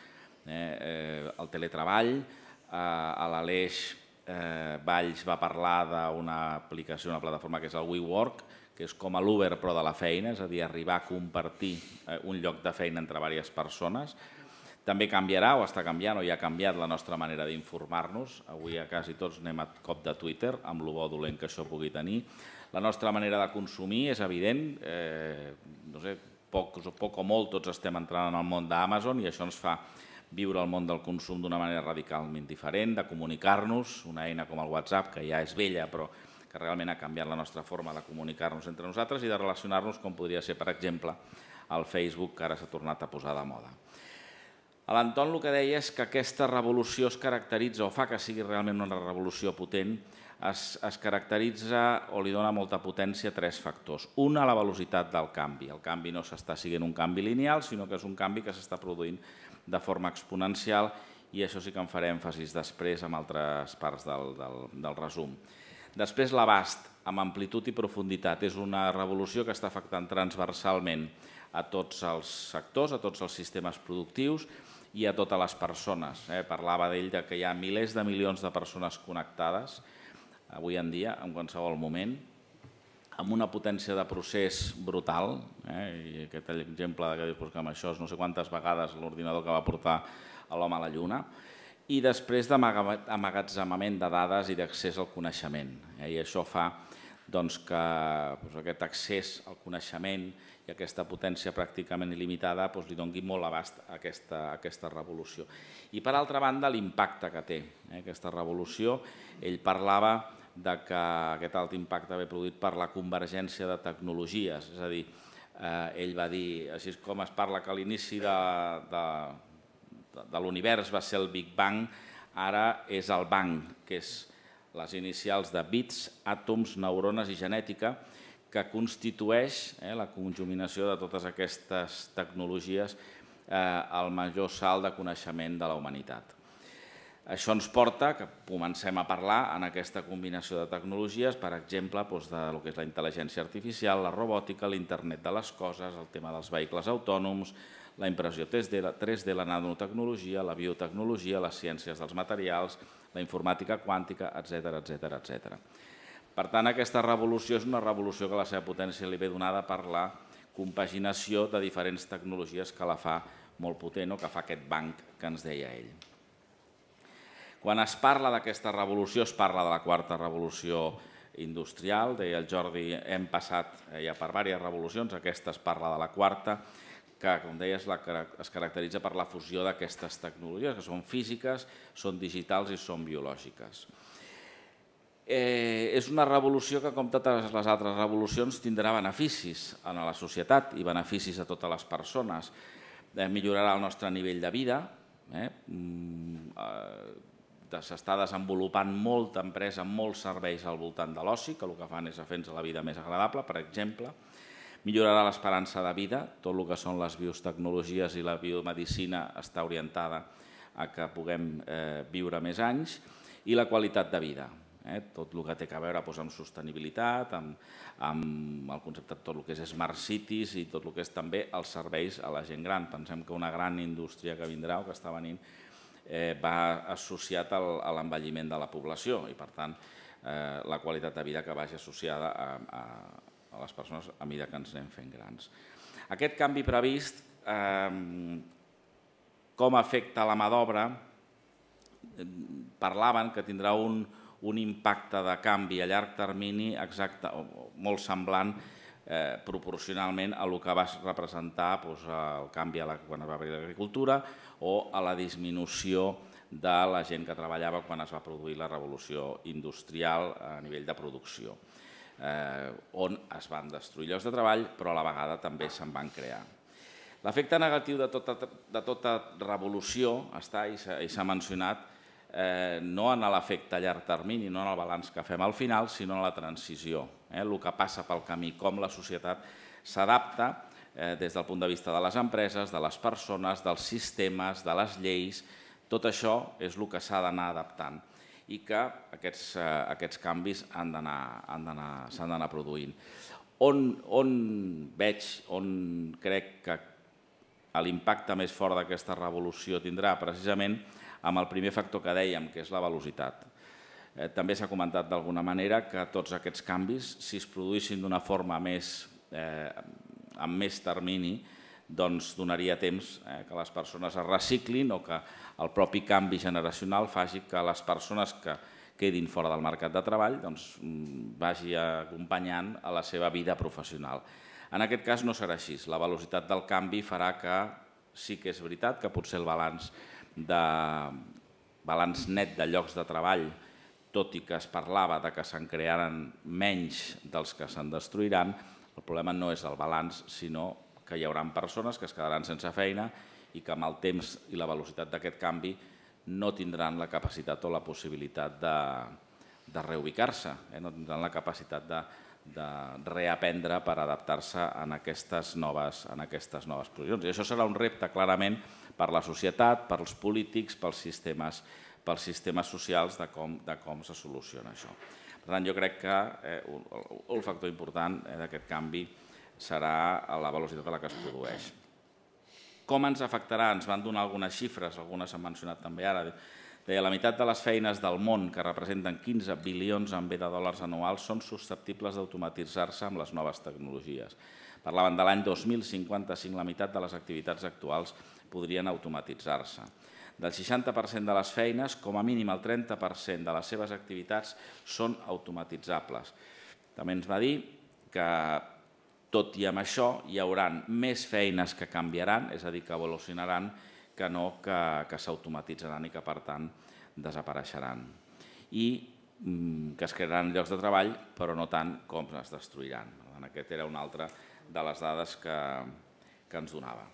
el teletreball. A l'Aleix Valls va parlar d'una aplicació, una plataforma que és el WeWork, que és com l'Uber però de la feina, és a dir, arribar a compartir un lloc de feina entre diverses persones. També canviarà o està canviant o ja ha canviat la nostra manera d'informar-nos. Avui a quasi tots anem a cop de Twitter, amb el bo dolent que això pugui tenir. La nostra manera de consumir és evident, no sé, poc o molt tots estem entrant en el món d'Amazon i això ens fa viure el món del consum d'una manera radicalment diferent, de comunicar-nos, una eina com el WhatsApp, que ja és vella però que realment ha canviat la nostra forma de comunicar-nos entre nosaltres i de relacionar-nos, com podria ser, per exemple, el Facebook, que ara s'ha tornat a posar de moda. L'Anton el que deia és que aquesta revolució es caracteritza, o fa que sigui realment una revolució potent, es caracteritza o li dona molta potència a tres factors. Una, la velocitat del canvi. El canvi no s'està siguent un canvi lineal, sinó que és un canvi que s'està produint de forma exponencial i això sí que en faré èmfasis després en altres parts del resum. Després, l'abast, amb amplitud i profunditat. És una revolució que està afectant transversalment a tots els sectors, a tots els sistemes productius i a totes les persones. Parlava d'ell que hi ha milers de milions de persones connectades avui en dia, en qualsevol moment, amb una potència de procés brutal, i aquest exemple que dius que amb això no sé quantes vegades l'ordinador que va portar l'home a la Lluna, i després d'emmagatzemament de dades i d'accés al coneixement. I això fa que aquest accés al coneixement i aquesta potència pràcticament il·limitada li doni molt abast a aquesta revolució. I per altra banda, l'impacte que té aquesta revolució. Ell parlava que aquest alt impacte ve produït per la convergència de tecnologies, és a dir, ell va dir, així com es parla que a l'inici de l'univers va ser el Big Bang, ara és el Bang, que és les inicials de bits, àtoms, neurones i genètica, que constitueix la conjuminació de totes aquestes tecnologies el major salt de coneixement de la humanitat. Això ens porta que comencem a parlar en aquesta combinació de tecnologies, per exemple, del que és la intel·ligència artificial, la robòtica, l'internet de les coses, el tema dels vehicles autònoms, la impressió tres D, la nanotecnologia, la biotecnologia, les ciències dels materials, la informàtica quàntica, etcètera, etcètera, etcètera. Per tant, aquesta revolució és una revolució que la seva potència li ve donada per la compaginació de diferents tecnologies que la fa molt potent o que fa aquest banc que ens deia ell. Quan es parla d'aquesta revolució, es parla de la quarta revolució industrial. Deia el Jordi, hem passat ja per diverses revolucions, aquesta es parla de la quarta, que, com deia, es caracteritza per la fusió d'aquestes tecnologies, que són físiques, són digitals i són biològiques. És una revolució que, com totes les altres revolucions, tindrà beneficis a la societat i beneficis a totes les persones. Millorarà el nostre nivell de vida, s'està desenvolupant molta empresa, molts serveis al voltant de l'oci, que el que fan és fer-nos la vida més agradable, per exemple. Millorarà l'esperança de vida, tot el que són les biotecnologies i la biomedicina està orientada a que puguem viure més anys, i la qualitat de vida. tot el que té a veure amb sostenibilitat, amb el concepte de tot el que és Smart Cities i tot el que és també els serveis a la gent gran. Pensem que una gran indústria que vindrà o que està venint va associat a l'envelliment de la població i, per tant, la qualitat de vida que vagi associada a les persones a mesura que ens anem fent grans. Aquest canvi previst, com afecta la mà d'obra, parlaven que tindrà un impacte de canvi a llarg termini exacte, molt semblant proporcionalment a el que va representar el canvi quan es va obrir l'agricultura o a la disminució de la gent que treballava quan es va produir la revolució industrial a nivell de producció, on es van destruir llocs de treball però a la vegada també se'n van crear. L'efecte negatiu de tota revolució està, i s'ha mencionat, no en l'efecte a llarg termini, no en el balanç que fem al final, sinó en la transició, el que passa pel camí, com la societat s'adapta des del punt de vista de les empreses, de les persones, dels sistemes, de les lleis. Tot això és el que s'ha d'anar adaptant i que aquests canvis s'han d'anar produint. On veig, on crec que l'impacte més fort d'aquesta revolució tindrà precisament amb el primer factor que dèiem, que és la velocitat. També s'ha comentat d'alguna manera que tots aquests canvis, si es produïssin d'una forma amb més termini, doncs donaria temps que les persones es reciclin o que el propi canvi generacional faci que les persones que quedin fora del mercat de treball vagi acompanyant a la seva vida professional. En aquest cas no serà així. La velocitat del canvi farà que sí que és veritat que potser el balanç balanç net de llocs de treball, tot i que es parlava que se'n crearan menys dels que se'n destruiran, el problema no és el balanç, sinó que hi haurà persones que es quedaran sense feina i que amb el temps i la velocitat d'aquest canvi no tindran la capacitat o la possibilitat de reubicar-se, no tindran la capacitat de reaprendre per adaptar-se a aquestes noves posicions. I això serà un repte clarament per la societat, pels polítics, pels sistemes socials de com se soluciona això. Per tant, jo crec que el factor important d'aquest canvi serà la velocitat a la que es produeix. Com ens afectarà? Ens van donar algunes xifres, algunes s'han mencionat també ara. Deia, la meitat de les feines del món, que representen quinze bilions en B de dòlars anuals, són susceptibles d'automatitzar-se amb les noves tecnologies. Parlaven de l'any dos mil cinquanta-cinc, la meitat de les activitats actuals podrien automatitzar-se. Del seixanta per cent de les feines, com a mínim el trenta per cent de les seves activitats són automatitzables. També ens va dir que, tot i amb això, hi haurà més feines que canviaran, és a dir, que evolucionaran, que no que s'automatitzaran i que, per tant, desapareixeran. I que es crearan llocs de treball, però no tant com es destruiran. Aquesta era una altra de les dades que ens donava.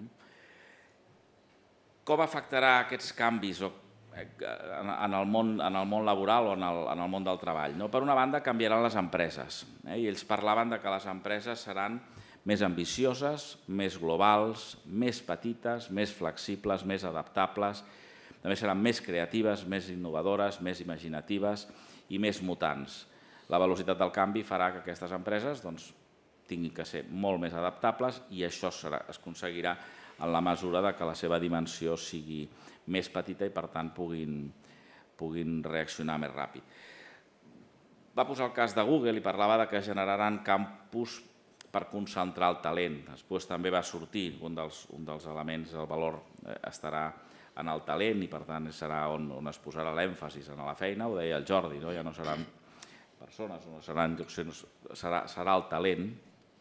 Com afectarà aquests canvis en el món laboral o en el món del treball? Per una banda, canviaran les empreses. I ells parlaven que les empreses seran més ambicioses, més globals, més petites, més flexibles, més adaptables, també seran més creatives, més innovadores, més imaginatives i més mutants. La velocitat del canvi farà que aquestes empreses tinguin que ser molt més adaptables i això es aconseguirà en la mesura que la seva dimensió sigui més petita i, per tant, puguin reaccionar més ràpid. Va posar el cas de Google i parlava que generaran campus per concentrar el talent. Després també va sortir un dels elements, el valor estarà en el talent i per tant serà on es posarà l'èmfasi en la feina, ho deia el Jordi, ja no seran persones, serà el talent.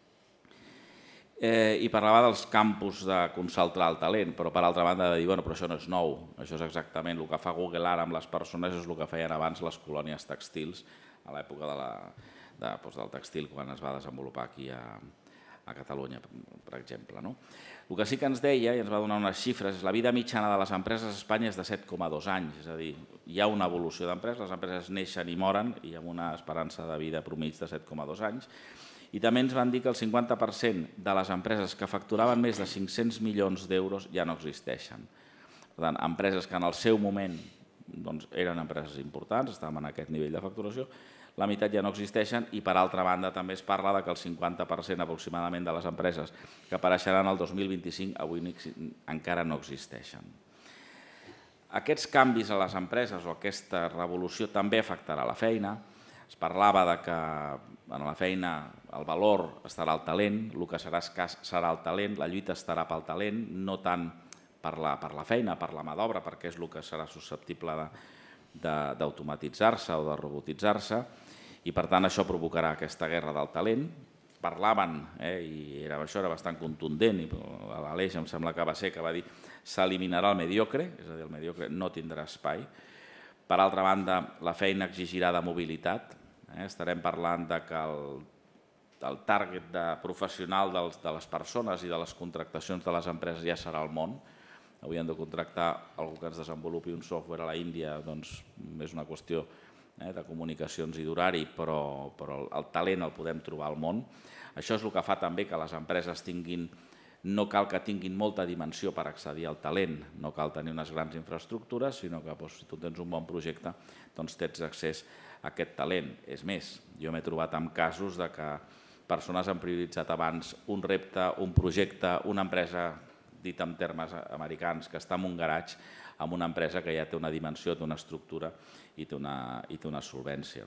I parlava dels campus de concentrar el talent, però per altra banda de dir, bueno, però això no és nou, això és exactament el que fa Google ara amb les persones, és el que feien abans les colònies tèxtils a l'època del tèxtil quan es va desenvolupar aquí a Catalunya, per exemple. El que sí que ens deia, i ens va donar unes xifres, és la vida mitjana de les empreses a Espanya és de set coma dos anys, és a dir, hi ha una evolució d'empreses, les empreses neixen i moren i amb una esperança de vida promig de set coma dos anys, i també ens van dir que el cinquanta per cent de les empreses que facturaven més de cinc-cents milions d'euros ja no existeixen. Per tant, empreses que en el seu moment eren empreses importants, estàvem en aquest nivell de facturació, la meitat ja no existeixen i, per altra banda, també es parla que el cinquanta per cent aproximadament de les empreses que apareixeran el dos mil vint-i-cinc avui encara no existeixen. Aquests canvis a les empreses o aquesta revolució també afectarà la feina. Es parlava que en la feina el valor estarà al talent, el que serà escàs serà el talent, la lluita estarà pel talent, no tant per la feina, per la mà d'obra, perquè és el que serà susceptible d'automatitzar-se o de robotitzar-se, i per tant això provocarà aquesta guerra del talent. Parlaven, i això era bastant contundent, i l'Aleix em sembla que va ser que va dir s'eliminarà el mediocre, és a dir, el mediocre no tindrà espai. Per altra banda, la feina exigirà de mobilitat. Estarem parlant que el target professional de les persones i de les contractacions de les empreses ja serà el món. Avui hem de contractar algú que ens desenvolupi un software a la Índia, doncs és una qüestió de comunicacions i d'horari, però el talent el podem trobar al món. Això és el que fa també que les empreses tinguin, no cal que tinguin molta dimensió per accedir al talent, no cal tenir unes grans infraestructures, sinó que si tu tens un bon projecte, doncs tens accés a aquest talent. És més, jo m'he trobat amb casos que persones han prioritzat abans un repte, un projecte, una empresa, dit en termes americans, que està en un garatge, amb una empresa que ja té una dimensió, té una estructura i té una solvència.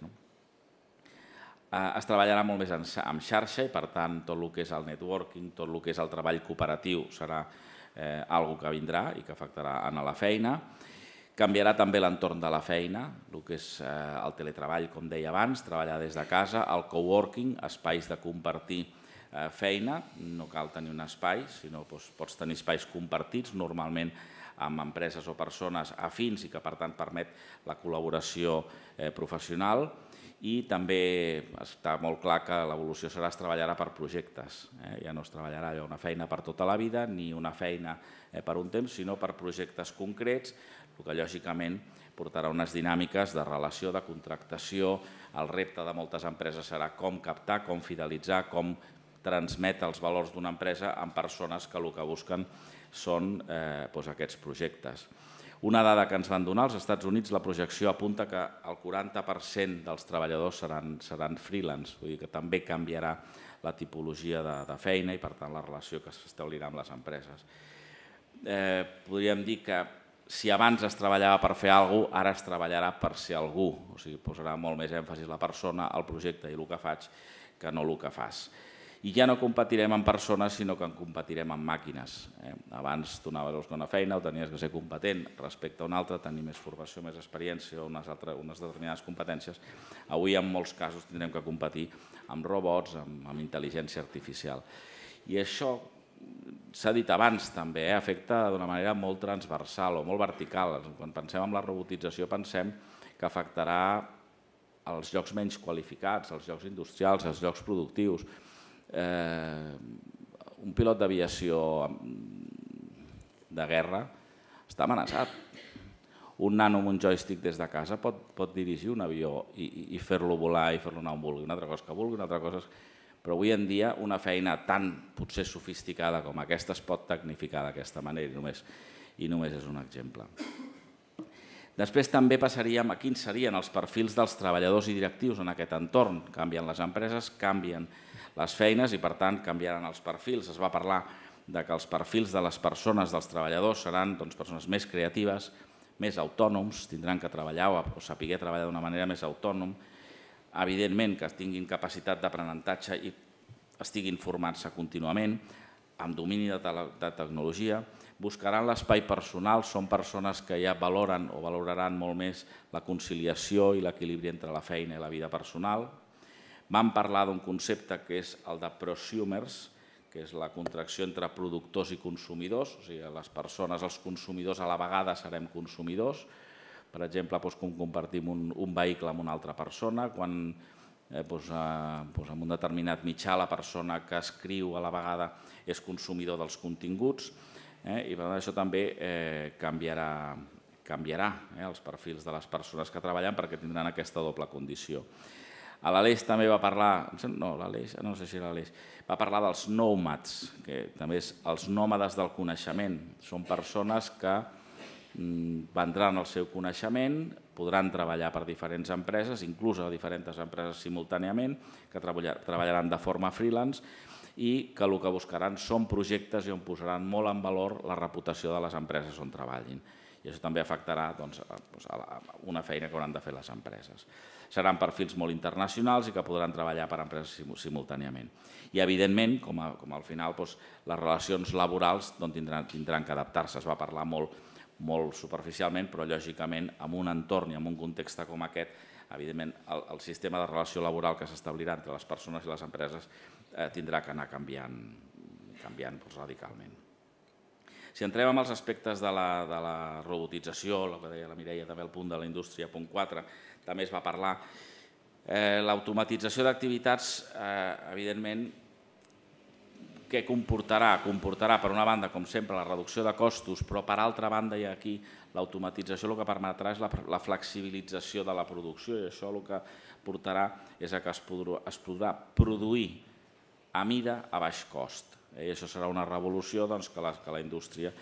Es treballarà molt més en xarxa i, per tant, tot el que és el networking, tot el que és el treball cooperatiu serà una cosa que vindrà i que afectarà a la feina. Canviarà també l'entorn de la feina, el que és el teletreball, com deia abans, treballar des de casa, el coworking, espais de compartir feina, no cal tenir un espai, sinó pots tenir espais compartits, normalment amb empreses o persones afins i que, per tant, permet la col·laboració professional. I també està molt clar que l'evolució serà es treballarà per projectes. Ja no es treballarà una feina per tota la vida ni una feina per un temps, sinó per projectes concrets, el que lògicament portarà unes dinàmiques de relació, de contractació. El repte de moltes empreses serà com captar, com fidelitzar, com transmetre els valors d'una empresa en persones que el que busquen són aquests projectes. Una dada que ens van donar als Estats Units, la projecció apunta que el quaranta per cent dels treballadors seran freelance, vull dir que també canviarà la tipologia de feina i, per tant, la relació que s'establirà amb les empreses. Podríem dir que si abans es treballava per fer alguna cosa, ara es treballarà per ser algú, o sigui, posarà molt més èmfasis la persona, el projecte i el que faig que no el que fas. I ja no competirem amb persones, sinó que en competirem amb màquines. Abans tu anaves a buscar una feina o tenies que ser competent respecte a una altra, tenir més formació, més experiència o unes determinades competències. Avui, en molts casos, tindrem que competir amb robots, amb intel·ligència artificial. I això, s'ha dit abans també, afecta d'una manera molt transversal o molt vertical. Quan pensem en la robotització pensem que afectarà els llocs menys qualificats, els llocs industrials, els llocs productius. Un pilot d'aviació de guerra està amenaçat. Un nano amb un joystick des de casa pot dirigir un avió i fer-lo volar i fer-lo anar on vulgui. Una altra cosa que vulgui, una altra cosa... Però avui en dia una feina tan potser sofisticada com aquesta es pot tecnificar d'aquesta manera i només és un exemple. Després també passaríem a quins serien els perfils dels treballadors i directius en aquest entorn. Canvien les empreses, canvien les feines i, per tant, canviaran els perfils. Es va parlar que els perfils de les persones, dels treballadors, seran persones més creatives, més autònoms, tindran que treballar o saber treballar d'una manera més autònom. Evidentment que tinguin capacitat d'aprenentatge i estiguin formant-se contínuament, amb domini de tecnologia, buscaran l'espai personal, són persones que ja valoren o valoraran molt més la conciliació i l'equilibri entre la feina i la vida personal. Vam parlar d'un concepte que és el de prosumers, que és la contracció entre productors i consumidors, o sigui, les persones, els consumidors a la vegada serem consumidors. Per exemple, com compartim un vehicle amb una altra persona, quan amb un determinat mitjà la persona que escriu a la vegada és consumidor dels continguts, i per tant això també canviarà els perfils de les persones que treballen perquè tindran aquesta doble condició. L'Aleix també va parlar, no, l'Aleix, no sé si era l'Aleix, va parlar dels nòmades, que també és els nòmades del coneixement. Són persones que vendran el seu coneixement, podran treballar per diferents empreses, inclús a diferents empreses simultàniament, que treballaran de forma freelance i que el que buscaran són projectes i on posaran molt en valor la reputació de les empreses on treballin. I això també afectarà una feina que hauran de fer les empreses. Seran perfils molt internacionals i que podran treballar per empreses simultàniament. I, evidentment, com al final, les relacions laborals tindran que adaptar-se. Es va parlar molt molt superficialment, però lògicament en un entorn i en un context com aquest, evidentment el sistema de relació laboral que s'establirà entre les persones i les empreses tindrà que anar canviant radicalment. Si entrem en els aspectes de la robotització, el que deia la Mireia també al punt de la indústria punt quatre, també es va parlar. L'automatització d'activitats, evidentment, què comportarà? Comportarà, per una banda, com sempre, la reducció de costos, però per altra banda, i aquí l'automatització el que permetrà és la flexibilització de la producció i això el que portarà és que es podrà produir a mida a baix cost. I això serà una revolució que la indústria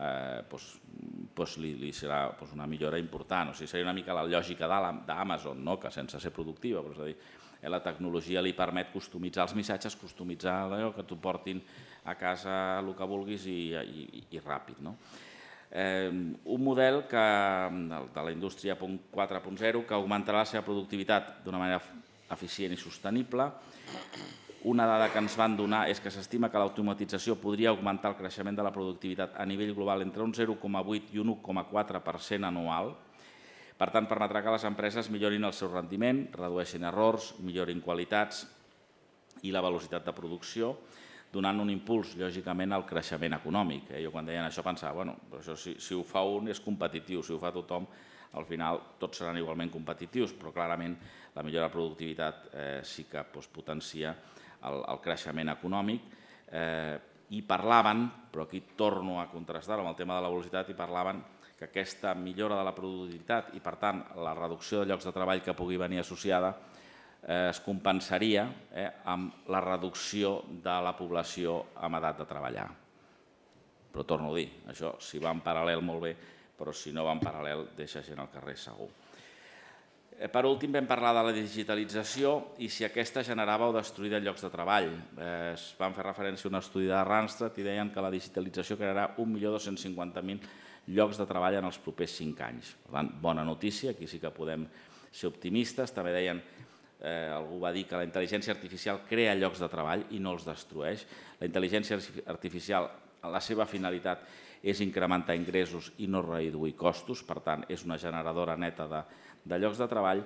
li serà una millora important. O sigui, seria una mica la lògica d'Amazon, que sense ser productiva, és a dir, la tecnologia li permet customitzar els missatges, customitzar allò que t'ho portin a casa el que vulguis i ràpid. Un model de la indústria quatre punt zero que augmentarà la seva productivitat d'una manera eficient i sostenible. Una dada que ens van donar és que s'estima que l'automatització podria augmentar el creixement de la productivitat a nivell global entre un zero coma vuit i un u coma quatre per cent anual. Per tant, permetrà que les empreses millorin el seu rendiment, redueixin errors, millorin qualitats i la velocitat de producció, donant un impuls, lògicament, al creixement econòmic. Jo quan deien això pensava, bueno, si ho fa un és competitiu, si ho fa tothom, al final tots seran igualment competitius, però clarament la millora de productivitat sí que potencia el creixement econòmic. I parlaven, però aquí torno a contrastar amb el tema de la velocitat, i parlaven que aquesta millora de la productivitat i, per tant, la reducció de llocs de treball que pugui venir associada es compensaria amb la reducció de la població amb edat de treballar. Però torno a dir, això si va en paral·lel molt bé, però si no va en paral·lel deixa gent al carrer segur. Per últim vam parlar de la digitalització i si aquesta generava o destruïa llocs de treball. Es van fer referència a un estudi de Randstad i deien que la digitalització crearà un milió dos-cents cinquanta mil llocs de treball en els propers cinc anys. Per tant, bona notícia, aquí sí que podem ser optimistes. També deien, algú va dir que la intel·ligència artificial crea llocs de treball i no els destrueix. La intel·ligència artificial, la seva finalitat és incrementar ingressos i no reduir costos, per tant, és una generadora neta de llocs de treball,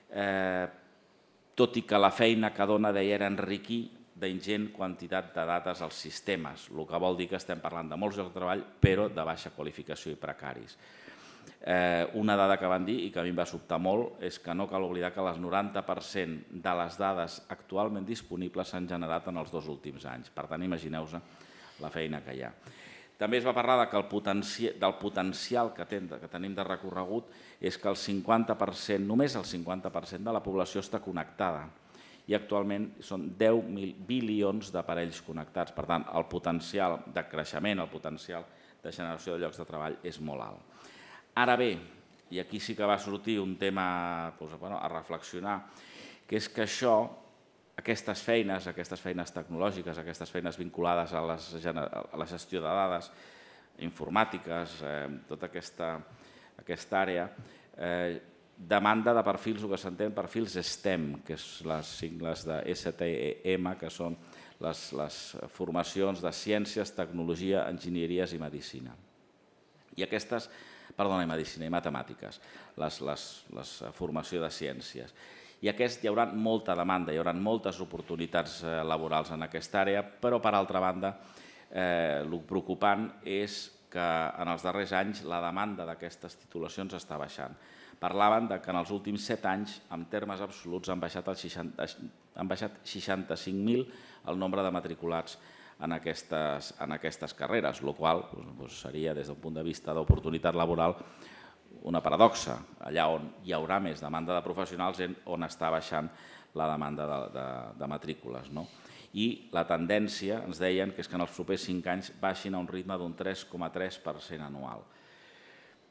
tot i que la feina que dona deia era enriquir d'ingent quantitat de dades als sistemes, el que vol dir que estem parlant de molts llocs de treball, però de baixa qualificació i precaris. Una dada que van dir i que a mi em va sobtar molt és que no cal oblidar que el noranta per cent de les dades actualment disponibles s'han generat en els dos últims anys. Per tant, imagineu-vos la feina que hi ha. També es va parlar del potencial que tenim de recorregut és que el cinquanta per cent, només el cinquanta per cent de la població està connectada i actualment són deu mil bilions d'aparells connectats. Per tant, el potencial de creixement, el potencial de generació de llocs de treball és molt alt. Ara bé, i aquí sí que va sortir un tema a reflexionar, que és que això, aquestes feines, aquestes feines tecnològiques, aquestes feines vinculades a la gestió de dades informàtiques, tota aquesta àrea, demanda de perfils, el que s'entén, perfils STEM, que són les sigles de S T E M, que són les formacions de ciències, tecnologia, enginyeries i medicina. I aquestes, perdona, i medicina i matemàtiques, la formació de ciències. I aquest hi haurà molta demanda, hi haurà moltes oportunitats laborals en aquesta àrea, però per altra banda, el preocupant és que en els darrers anys la demanda d'aquestes titulacions està baixant. Parlaven que en els últims set anys, en termes absoluts, han baixat seixanta-cinc mil el nombre de matriculats en aquestes carreres, el qual seria, des d'un punt de vista d'oportunitat laboral, una paradoxa. Allà on hi haurà més demanda de professionals és on està baixant la demanda de matrícules. I la tendència, ens deien, que és que en els propers cinc anys baixin a un ritme d'un tres coma tres per cent anual.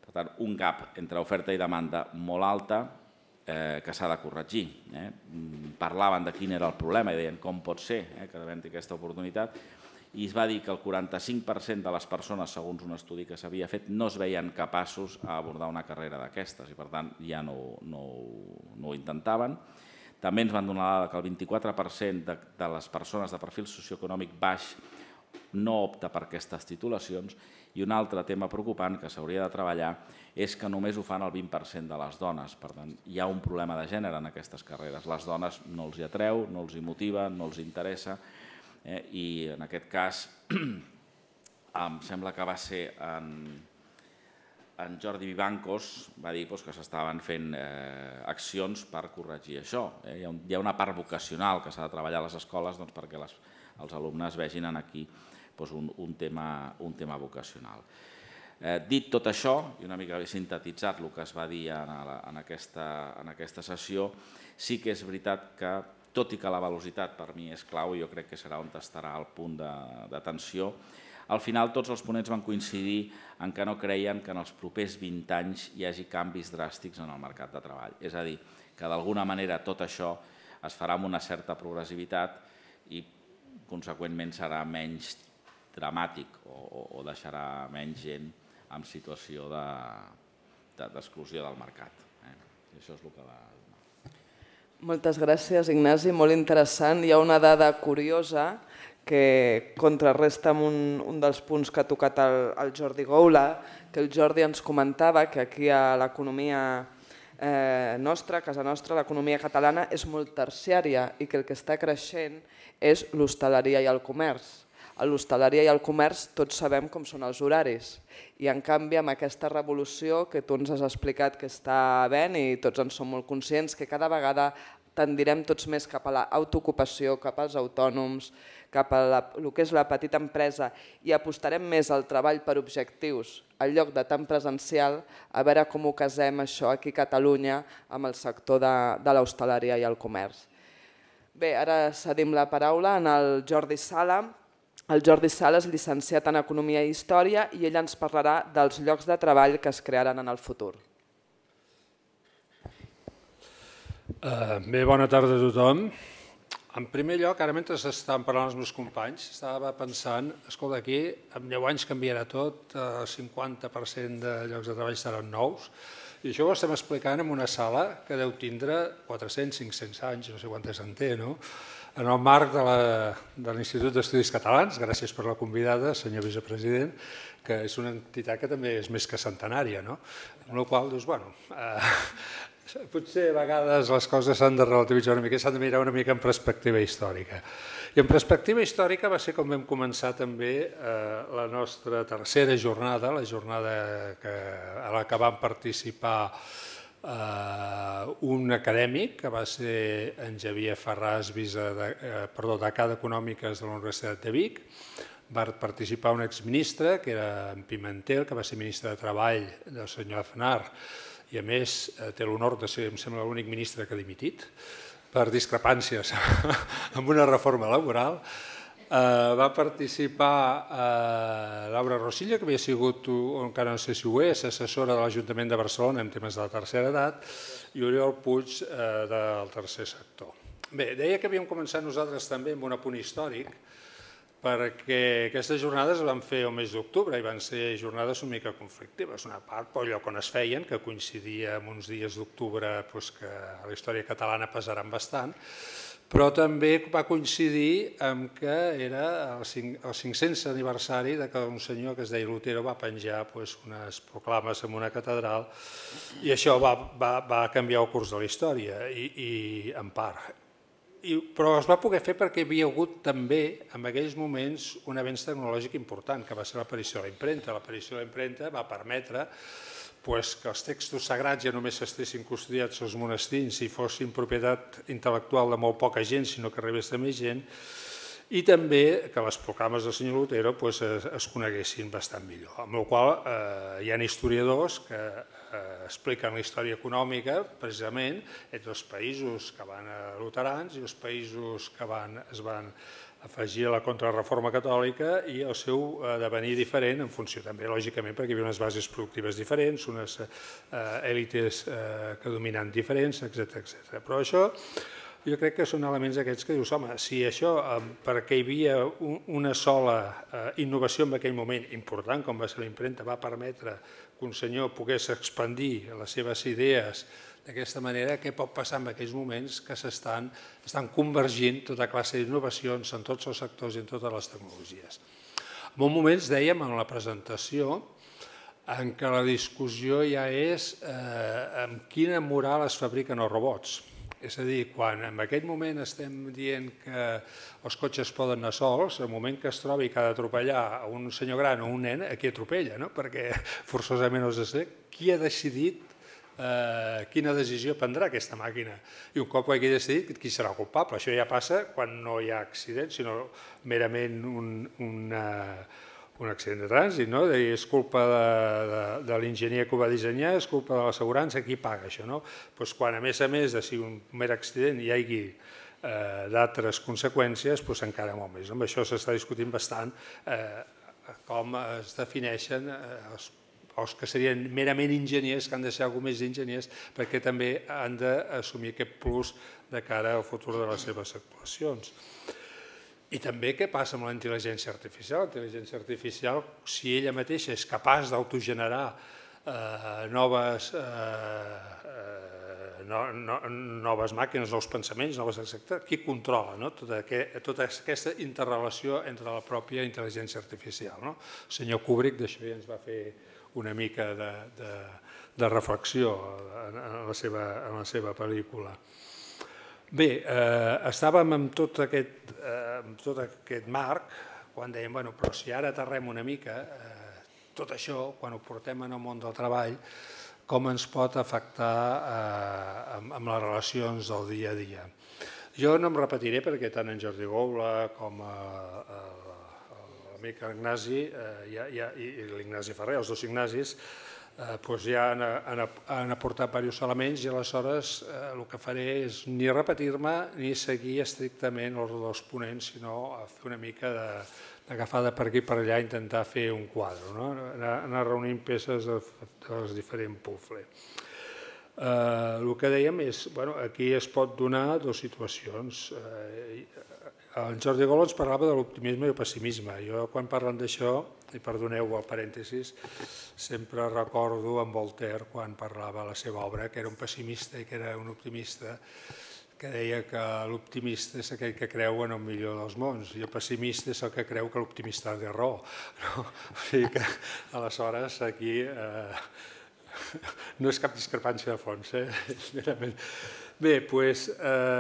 Per tant, un gap entre oferta i demanda molt alta que s'ha de corregir. Parlaven de quin era el problema i deien com pot ser que devem tenir aquesta oportunitat, i es va dir que el quaranta-cinc per cent de les persones, segons un estudi que s'havia fet, no es veien capaços a abordar una carrera d'aquestes i per tant ja no ho intentaven. També ens van donar la dada que el vint-i-quatre per cent de les persones de perfil socioeconòmic baix no opta per aquestes titulacions, i un altre tema preocupant que s'hauria de treballar és que només ho fan el vint per cent de les dones. Per tant, hi ha un problema de gènere en aquestes carreres. Les dones no els hi atreu, no els hi motiva, no els interessa, i en aquest cas em sembla que va ser en Jordi Vivancos, va dir que s'estaven fent accions per corregir això. Hi ha una part vocacional que s'ha de treballar a les escoles perquè els alumnes vegin aquí un tema vocacional. Dit tot això, i una mica sintetitzat el que es va dir en aquesta sessió, sí que és veritat que, tot i que la velocitat per mi és clau, jo crec que serà on estarà el punt d'atenció, al final tots els ponents van coincidir en que no creien que en els propers vint anys hi hagi canvis dràstics en el mercat de treball. És a dir, que d'alguna manera tot això es farà amb una certa progressivitat i, conseqüentment, serà menys dramàtic o deixarà menys gent en situació d'exclusió del mercat. Això és el que va... Moltes gràcies, Ignasi. Molt interessant. Hi ha una dada curiosa que contrarresta amb un dels punts que ha tocat el Jordi Goula, que el Jordi ens comentava que aquí a l'economia nostra, a casa nostra, l'economia catalana és molt terciària i que el que està creixent és l'hostaleria i el comerç. A l'hostaleria i el comerç tots sabem com són els horaris i en canvi amb aquesta revolució que tu ens has explicat que està havent i tots en som molt conscients que cada vegada tendirem tots més cap a l'autoocupació, cap als autònoms, cap a el que és la petita empresa i apostarem més al treball per objectius en lloc de tan presencial, a veure com ho casem això aquí a Catalunya amb el sector de l'hostaleria i el comerç. Bé, ara cedim la paraula al Jordi Sala. El Jordi Sala és llicenciat en Economia i Història i ell ens parlarà dels llocs de treball que es crearan en el futur. Bé, bona tarda a tothom. En primer lloc, ara mentre estaven parlant els meus companys, estava pensant, escolta, aquí en deu anys canviarà tot, el cinquanta per cent de llocs de treball seran nous, i això ho estem explicant en una sala que deu tindre quatre-cents, cinc-cents anys, no sé quantes en té, no? En el marc de l'Institut d'Estudis Catalans, gràcies per la convidada, senyor vicepresident, que és una entitat que també és més que centenària, no? Amb la qual cosa, doncs, bueno, potser a vegades les coses s'han de relativitzar una mica, s'han de mirar una mica en perspectiva històrica. I en perspectiva històrica va ser com vam començar també la nostra tercera jornada, la jornada a la que vam participar un acadèmic, que va ser en Xavier Ferràs, decà d'Econòmiques de la Universitat de Vic. Va participar un exministre, que era en Pimentel, que va ser ministre de Treball del senyor Aznar, i a més té l'honor de ser, em sembla, l'únic ministre que ha dimitit per discrepàncies amb una reforma laboral. Va participar Laura Rosillo, que havia sigut, encara no sé si ho és, assessora de l'Ajuntament de Barcelona en temes de la tercera edat, i Oriol Puig del tercer sector. Bé, deia que havíem començat nosaltres també amb un apunt històric, perquè aquestes jornades es van fer el mes d'octubre i van ser jornades una mica conflictives. Una part pel lloc on es feien, que coincidia amb uns dies d'octubre que a la història catalana pesaran bastant, però també va coincidir amb que era el cinc-cents aniversari que un senyor que es deia Lutero va penjar unes proclames en una catedral i això va canviar el curs de la història, i en part. Però es va poder fer perquè hi havia hagut també, en aquells moments, un avenç tecnològic important, que va ser l'aparició de la impremta. L'aparició de la impremta va permetre que els textos sagrats ja només estessin custodiats als monestirs i fossin propietat intel·lectual de molt poca gent, sinó que arribés de més gent, i també que les proclames del senyor Lutero es coneguessin bastant millor. Amb la qual cosa hi ha historiadors que expliquen la història econòmica precisament entre els països que van luterans i els països que es van afegir la contrarreforma catòlica i el seu devenir diferent en funció també, lògicament, perquè hi havia unes bases productives diferents, unes èlites que dominen diferents, etcètera. Però això jo crec que són elements aquests que dius, home, si això, perquè hi havia una sola innovació en aquell moment important, com va ser la impremta, va permetre que un senyor pogués expandir les seves idees d'aquesta manera, què pot passar en aquells moments que s'estan convergint tota classe d'innovacions en tots els sectors i en totes les tecnologies. En un moment dèiem en la presentació en què la discussió ja és amb quina moral es fabriquen els robots. És a dir, quan en aquest moment estem dient que els cotxes poden anar sols, el moment que es trobi que ha d'atropellar un senyor gran o un nen, a qui atropella, perquè forçosament has de ser qui ha decidit quina decisió prendrà aquesta màquina. I un cop ho hagi decidit, qui serà el culpable? Això ja passa quan no hi ha accident, sinó merament un accident de trànsit. És culpa de l'enginyer que ho va dissenyar, és culpa de l'assegurança, qui paga això? Quan a més a més de ser un mer accident hi hagi d'altres conseqüències, encara molt més. Això s'està discutint bastant, com es defineixen els els que serien merament enginyers, que han de ser alguna més enginyers, perquè també han d'assumir aquest plus de cara al futur de les seves actuacions. I també què passa amb la intel·ligència artificial? La intel·ligència artificial, si ella mateixa és capaç d'autogenerar noves noves màquines, nous pensaments, noves etcètera, qui controla tota aquesta interrelació entre la pròpia intel·ligència artificial? El senyor Kubrick d'això ja ens va fer una mica de reflexió en la seva pel·lícula. Bé, estàvem amb tot aquest marc quan dèiem, bueno, però si ara aterrem una mica, tot això, quan ho portem en el món del treball, com ens pot afectar amb les relacions del dia a dia. Jo no em repetiré perquè tant en Jordi Goula com l'amic Ignasi i l'Ignasi Ferrer, els dos Ignasis, ja han aportat diversos elements i aleshores el que faré és ni repetir-me ni seguir estrictament l'ordre dels ponents, sinó fer una mica d'agafar de per aquí per allà i intentar fer un quadre, anar reunint peces dels diferents puzles. El que dèiem és, aquí es pot donar dues situacions. En Jordi Goula ens parlava de l'optimisme i el pessimisme. Jo, quan parlen d'això, i perdoneu el parèntesis, sempre recordo en Voltaire, quan parlava a la seva obra, que era un pessimista i que era un optimista, que deia que l'optimista és aquell que creu en el millor dels mons i el pessimista és el que creu que l'optimista té raó. O sigui que, aleshores, aquí no és cap discrepància de fons, és merament... Bé, doncs,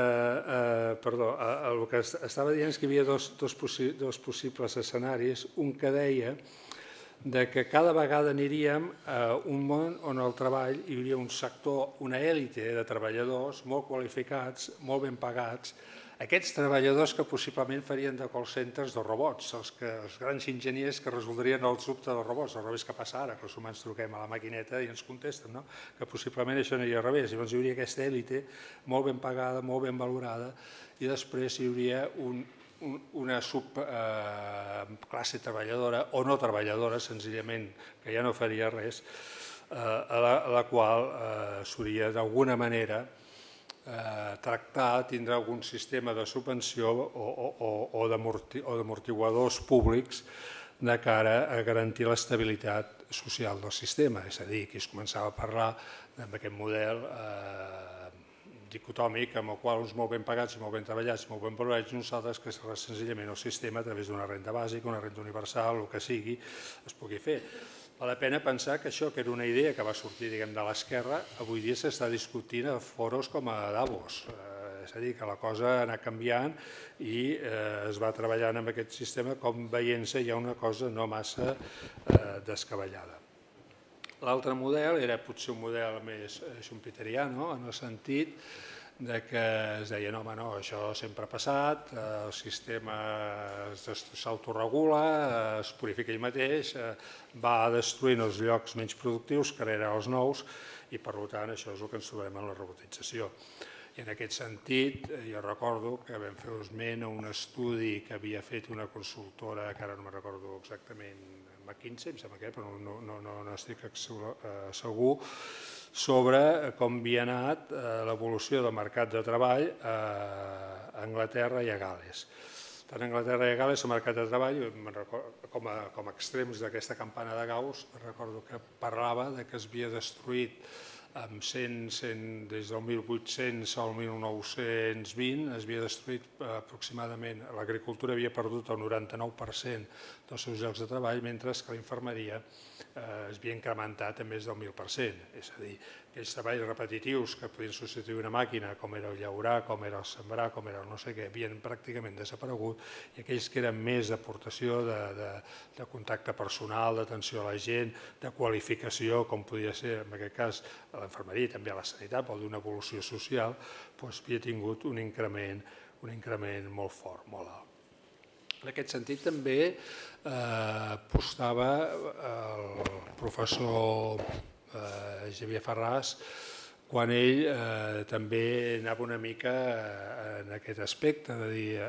perdó, el que estava dient és que hi havia dos possibles escenaris, un que deia que cada vegada aniríem a un món on el treball hi hauria un sector, una èlite de treballadors molt qualificats, molt ben pagats, aquests treballadors que possiblement farien de call centers de robots, els grans enginyers que resoldrien els dubtes dels robots, al revés que passa ara, que els humans truquem a la maquineta i ens contesten, que possiblement això aniria al revés. Llavors hi hauria aquesta èlite molt ben pagada, molt ben valorada, i després hi hauria una subclasse treballadora o no treballadora, senzillament, que ja no faria res, a la qual s'hauria d'alguna manera tractar, tindre algun sistema de subvenció o d'amortiguadors públics de cara a garantir l'estabilitat social del sistema. És a dir, aquí es començava a parlar d'aquest model dicotòmic amb el qual uns molt ben pagats i molt ben treballats i molt ben valorats, uns altres que senzillament el sistema a través d'una renda bàsica, una renda universal, el que sigui, es pugui fer. Val la pena pensar que això, que era una idea que va sortir de l'esquerra, avui dia s'està discutint a foros com a Davos. És a dir, que la cosa ha anat canviant i es va treballant amb aquest sistema com veient-se ja una cosa no massa descabellada. L'altre model era potser un model més schumpeterià, en el sentit que es deia, no, home, no, això sempre ha passat, el sistema s'autoregula, es purifica ell mateix, va destruint els llocs menys productius, crearà els nous, i per tant això és el que ens trobem en la robotització. I en aquest sentit, jo recordo que vam fer esment a un estudi que havia fet una consultora, que ara no me recordo exactament, McKinsey, em sembla que, però no, no, no, no estic segur, sobre com havia anat l'evolució del mercat de treball a Anglaterra i a Gal·les. Tant a Anglaterra i a Gal·les, el mercat de treball, com a, com a extrems d'aquesta campana de Gauss, recordo que parlava de que es havia destruït amb cent, cent, des del mil vuit-cents al mil nou-cents vint es havia destruït aproximadament, l'agricultura havia perdut el noranta-nou per cent dels seus llocs de treball, mentre que la infermeria es havia incrementat en més del mil per cent. És a dir, aquells treballs repetitius que podien substituir una màquina, com era el llaurar, com era el sembrar, com era el no sé què, havien pràcticament desaparegut, i aquells que eren més d'aportació, de, de, de contacte personal, d'atenció a la gent, de qualificació, com podia ser en aquest cas a l'infermeria i també a la sanitat, vol dir una evolució social, doncs havia tingut un increment, un increment molt fort, molt alt. En aquest sentit també eh, apostava el professor eh, Xavier Ferràs quan ell eh, també anava una mica en aquest aspecte, de dir,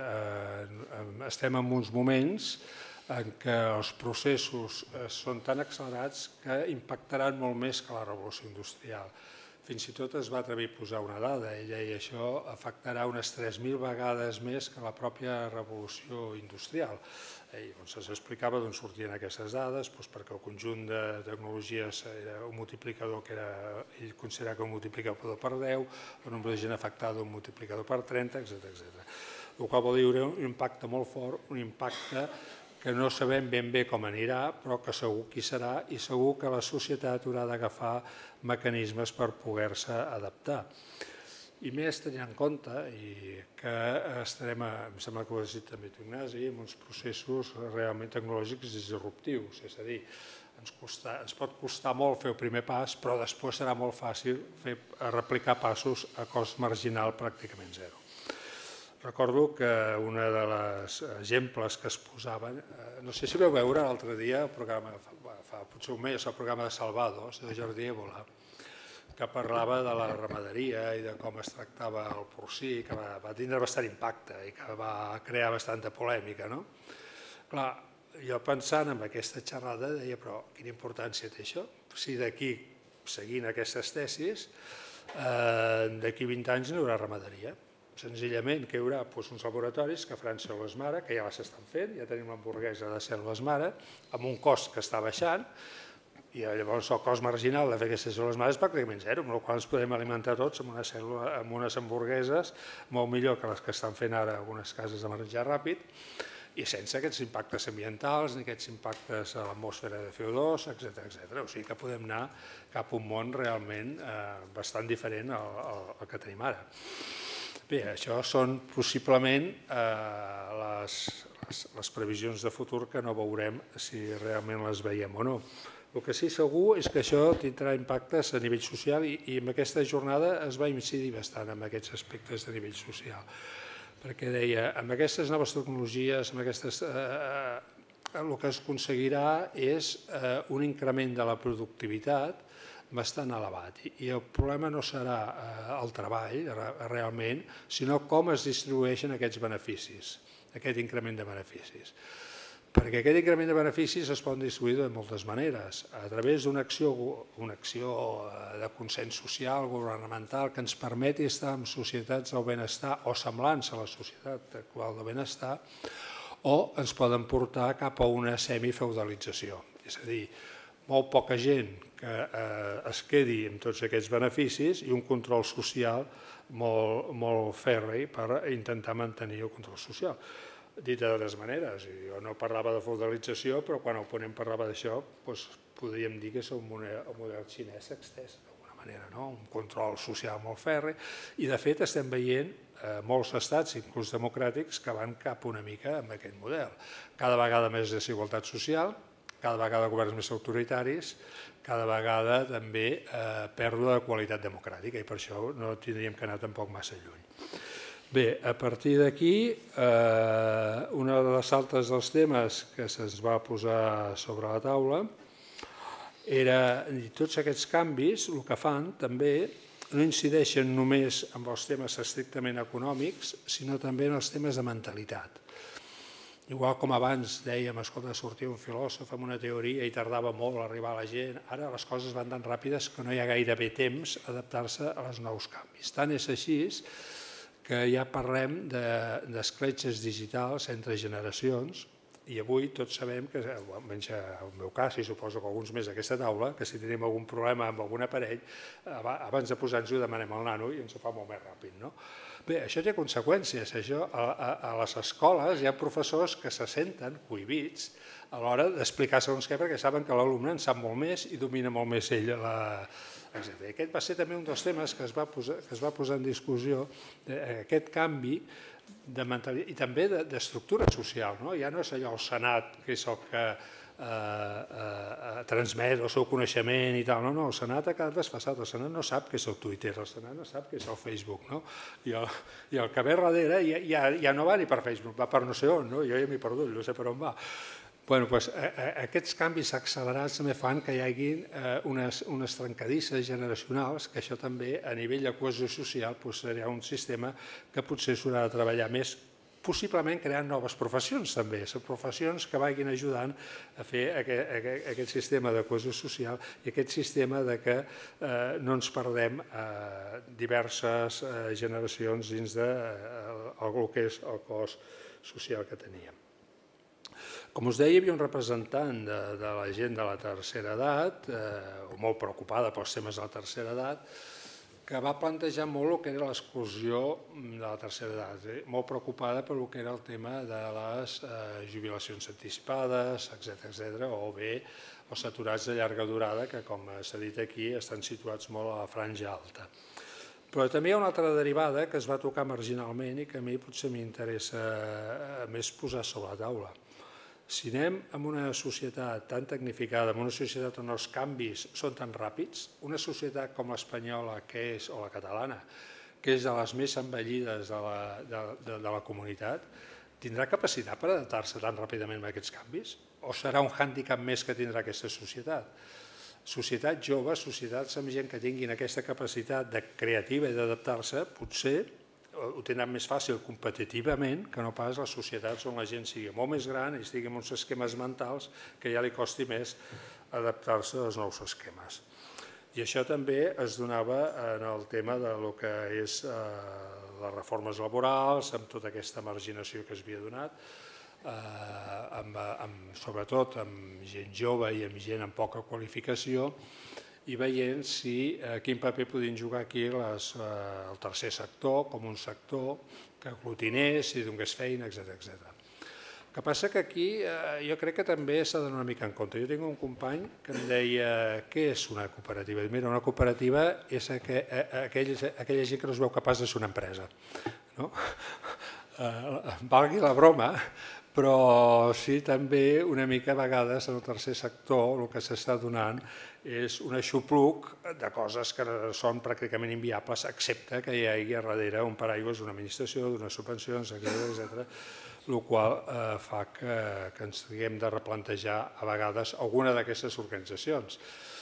eh, estem en uns moments en què els processos són tan accelerats que impactaran molt més que la revolució industrial. Fins i tot es va atrevir a posar una dada, ell deia això afectarà unes tres mil vegades més que la pròpia revolució industrial. I se'ns explicava d'on sortien aquestes dades, perquè el conjunt de tecnologies era un multiplicador que ell considerava un multiplicador per deu, el nombre de gent afectada un multiplicador per trenta, etcètera. El qual vol dir un impacte molt fort, un impacte que no sabem ben bé com anirà, però que segur que hi serà i segur que la societat haurà d'agafar mecanismes per poder-se adaptar. I més tenint en compte que estarem, em sembla que ho has dit també tu, Ignasi, en uns processos realment tecnològics disruptius, és a dir, ens pot costar molt fer el primer pas, però després serà molt fàcil replicar passos a cost marginal pràcticament zero. Recordo que un dels exemples que es posaven, no sé si vau veure l'altre dia, fa potser un mes, el programa de Salvados, de Jordi Évole, que parlava de la ramaderia i de com es tractava el porcí, que va tindre bastant impacte i que va crear bastanta polèmica. Clar, jo pensant en aquesta xerrada deia, però quina importància té això? Si d'aquí, seguint aquestes tesis, d'aquí vint anys no hi haurà ramaderia. Senzillament que hi haurà uns laboratoris que faran cèl·lules mare, que ja les estan fent, ja tenim l'hamburguesa de cèl·lules mare, amb un cost que està baixant, i llavors el cost marginal de fer aquestes cèl·lules mare és pràcticament zero, amb la qual cosa ens podem alimentar tots amb unes hamburgueses molt millor que les que estan fent ara algunes cases de menjar ràpid, i sense aquests impactes ambientals ni aquests impactes a l'atmosfera de C O dos, etcètera. O sigui que podem anar cap a un món realment bastant diferent al que tenim ara. Bé, això són possiblement les previsions de futur que no veurem si realment les veiem o no. El que sí segur és que això tindrà impactes a nivell social i en aquesta jornada es va incidir bastant en aquests aspectes de nivell social. Perquè deia, amb aquestes noves tecnologies, amb aquestes, el que es aconseguirà és un increment de la productivitat bastant elevat. I el problema no serà el treball, realment, sinó com es distribueixen aquests beneficis, aquest increment de beneficis. Perquè aquest increment de beneficis es pot distribuir de moltes maneres, a través d'una acció, una acció de consens social, governamental, que ens permeti estar en societats del benestar o semblants a la societat actual del benestar, o ens poden portar cap a una semifeudalització. És a dir, molt poca gent que es quedi amb tots aquests beneficis i un control social molt fèrrei per intentar mantenir el control social. Dit de dues maneres, jo no parlava de feudalització, però quan el ponent parlava d'això, podríem dir que és el model xinès extès, d'alguna manera, un control social molt fèrrei, i de fet estem veient molts estats, inclús democràtics, que van cap una mica amb aquest model. Cada vegada més desigualtat social, cada vegada governs més autoritaris, cada vegada també pèrdua de qualitat democràtica i per això no tindríem que anar tampoc massa lluny. Bé, a partir d'aquí, un dels altres dels temes que se'ns va posar sobre la taula era tots aquests canvis, el que fan també no incideixen només en els temes estrictament econòmics, sinó també en els temes de mentalitat. Igual com abans dèiem, escolta, sortia un filòsof amb una teoria i tardava molt a arribar a la gent, ara les coses van tan ràpides que no hi ha gairebé temps a adaptar-se a els nous canvis. Tant és així que ja parlem d'escletxes digitals entre generacions, i avui tots sabem que, almenys en el meu cas, i suposo que alguns més d'aquesta taula, que si tenim algun problema amb algun aparell, abans de posar-nos ho demanem al nano i ens ho fa molt més ràpid. Bé, això té conseqüències. A les escoles hi ha professors que se senten cohibits a l'hora d'explicar segons què, perquè saben que l'alumne en sap molt més i domina molt més ell. Aquest va ser també un dels temes que es va posar en discussió, aquest canvi de mentalitat i també d'estructura social. Ja no és allò el Senat, que és el que transmet el seu coneixement i tal. No, no, el Senat ha quedat desfasat. El Senat no sap què és el Twitter, el Senat no sap què és el Facebook. I el que ve darrere ja no va ni per Facebook, va per no sé on. Jo ja m'he perdut, no sé per on va. Aquests canvis accelerats també fan que hi hagi unes trencadisses generacionals, que això també a nivell de cohesió social serà un sistema que potser s'haurà de treballar més, possiblement creant noves professions també, professions que vagin ajudant a fer aquest sistema de cohesió social i aquest sistema que no ens perdem diverses generacions dins del que és el cos social que teníem. Com us deia, hi havia un representant de la gent de la tercera edat, molt preocupada pels temes de la tercera edat, que va plantejar molt el que era l'exclusió de la tercera edat, molt preocupada per el que era el tema de les jubilacions anticipades, etcètera, o bé els aturats de llarga durada, que com s'ha dit aquí estan situats molt a la franja alta. Però també hi ha una altra derivada que es va tocar marginalment i que a mi potser m'interessa més posar sobre la taula. Si anem en una societat tan tecnificada, en una societat on els canvis són tan ràpids, una societat com l'espanyola o la catalana, que és de les més envellides de la comunitat, tindrà capacitat per adaptar-se tan ràpidament a aquests canvis? O serà un hàndicap més que tindrà aquesta societat? Societats joves, societats amb gent que tinguin aquesta capacitat creativa i d'adaptar-se, potser ho tindran més fàcil competitivament que no pas les societats on la gent sigui molt més gran i estigui en uns esquemes mentals que ja li costi més adaptar-se als nous esquemes. I això també es donava en el tema del que és les reformes laborals, amb tota aquesta marginació que es havia donat, sobretot amb gent jove i amb gent amb poca qualificació, i veient quin paper podien jugar aquí el tercer sector com un sector que aglutinés i donés feina, etcètera. El que passa que aquí jo crec que també s'ha d'anar una mica en compte. Jo tinc un company que em deia què és una cooperativa? Mira, una cooperativa és aquella gent que no es veu capaç de ser una empresa. Valgui la broma, però sí també una mica a vegades en el tercer sector el que s'està donant és un aixopluc de coses que són pràcticament inviables, excepte que hi hagi a darrere un paraigua d'una administració, d'unes subvencions, etcètera, el qual fa que ens haguem de replantejar a vegades alguna d'aquestes organitzacions.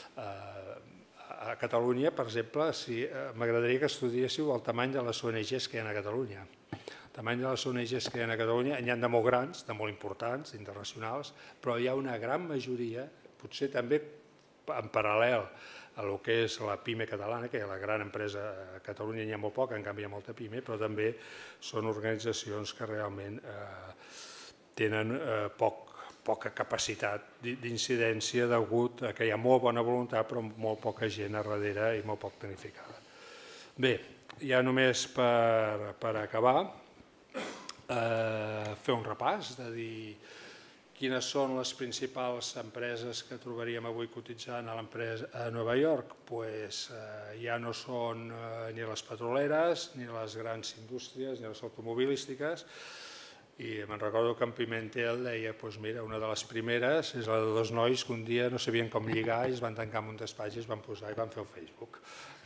A Catalunya, per exemple, m'agradaria que estudiéssiu el tamany de les O N Ges que hi ha a Catalunya. El tamany de les O N Ges que hi ha a Catalunya, n'hi ha de molt grans, de molt importants, internacionals, però hi ha una gran majoria, potser també en paral·lel a el que és la PIME catalana, que la gran empresa a Catalunya n'hi ha molt poca, en canvi hi ha molta PIME, però també són organitzacions que realment tenen poca capacitat d'incidència degut a que hi ha molt bona voluntat però molt poca gent a darrere i molt poc planificada. Bé, ja només per acabar, fer un repàs de dir quines són les principals empreses que trobaríem avui cotitzant a Nova York. Doncs ja no són ni les petroleres, ni les grans indústries, ni les automobilístiques. I me'n recordo que en Pimentel deia, doncs mira, una de les primeres és la de dos nois que un dia no sabien com lligar i es van tancar en un despatx i es van posar i van fer el Facebook.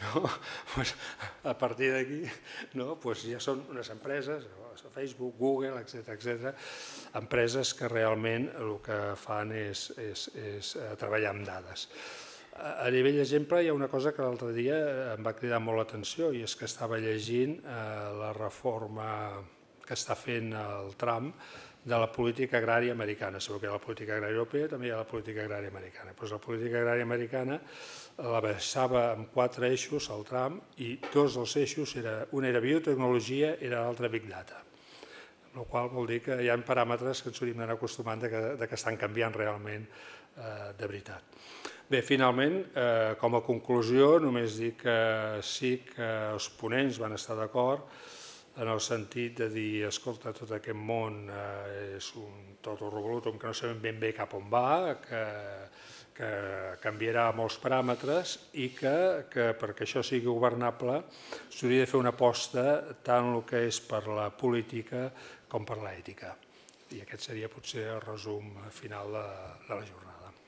A partir d'aquí ja són unes empreses, Facebook, Google, etcètera, empreses que realment el que fan és treballar amb dades. A nivell d'exemple, hi ha una cosa que l'altre dia em va cridar molt l'atenció i és que estava llegint la reforma que està fent el Trump de la política agrària americana. Sabeu que hi ha la política agrària europea, també hi ha la política agrària americana. Doncs la política agrària americana la basava en quatre eixos, el Trump, i dos dels eixos, un era biotecnologia i l'altre big data. Amb la qual cosa vol dir que hi ha paràmetres que ens hauríem d'anar acostumant que estan canviant realment de veritat. Bé, finalment, com a conclusió, només dir que sí que els ponents van estar d'acord en el sentit de dir, escolta, tot aquest món és un total revolutum que no sabem ben bé cap on va, que canviarà molts paràmetres i que perquè això sigui governable s'hauria de fer una aposta tant el que és per la política com per l'ètica. I aquest seria potser el resum final de la jornada.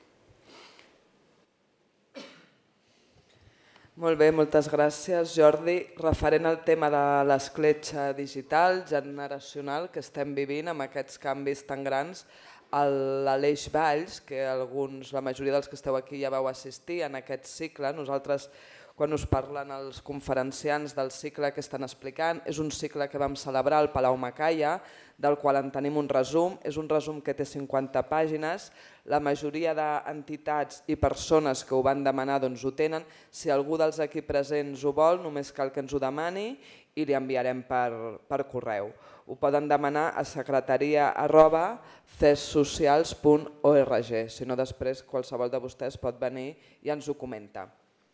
Molt bé, moltes gràcies, Jordi. Referent al tema de l'escletxa digital generacional que estem vivint amb aquests canvis tan grans, l'Aleix Valls, que alguns, la majoria dels que esteu aquí ja vau assistir en aquest cicle, nosaltres quan us parlen els conferenciants del cicle que estan explicant, és un cicle que vam celebrar al Palau Macaya, del qual en tenim un resum, és un resum que té cinquanta pàgines, la majoria d'entitats i persones que ho van demanar doncs ho tenen, si algú dels aquí presents ho vol només cal que ens ho demani i li enviarem per correu. Ho poden demanar a secretaria arroba cessocials punt org, si no després qualsevol de vostès pot venir i ens ho comenta.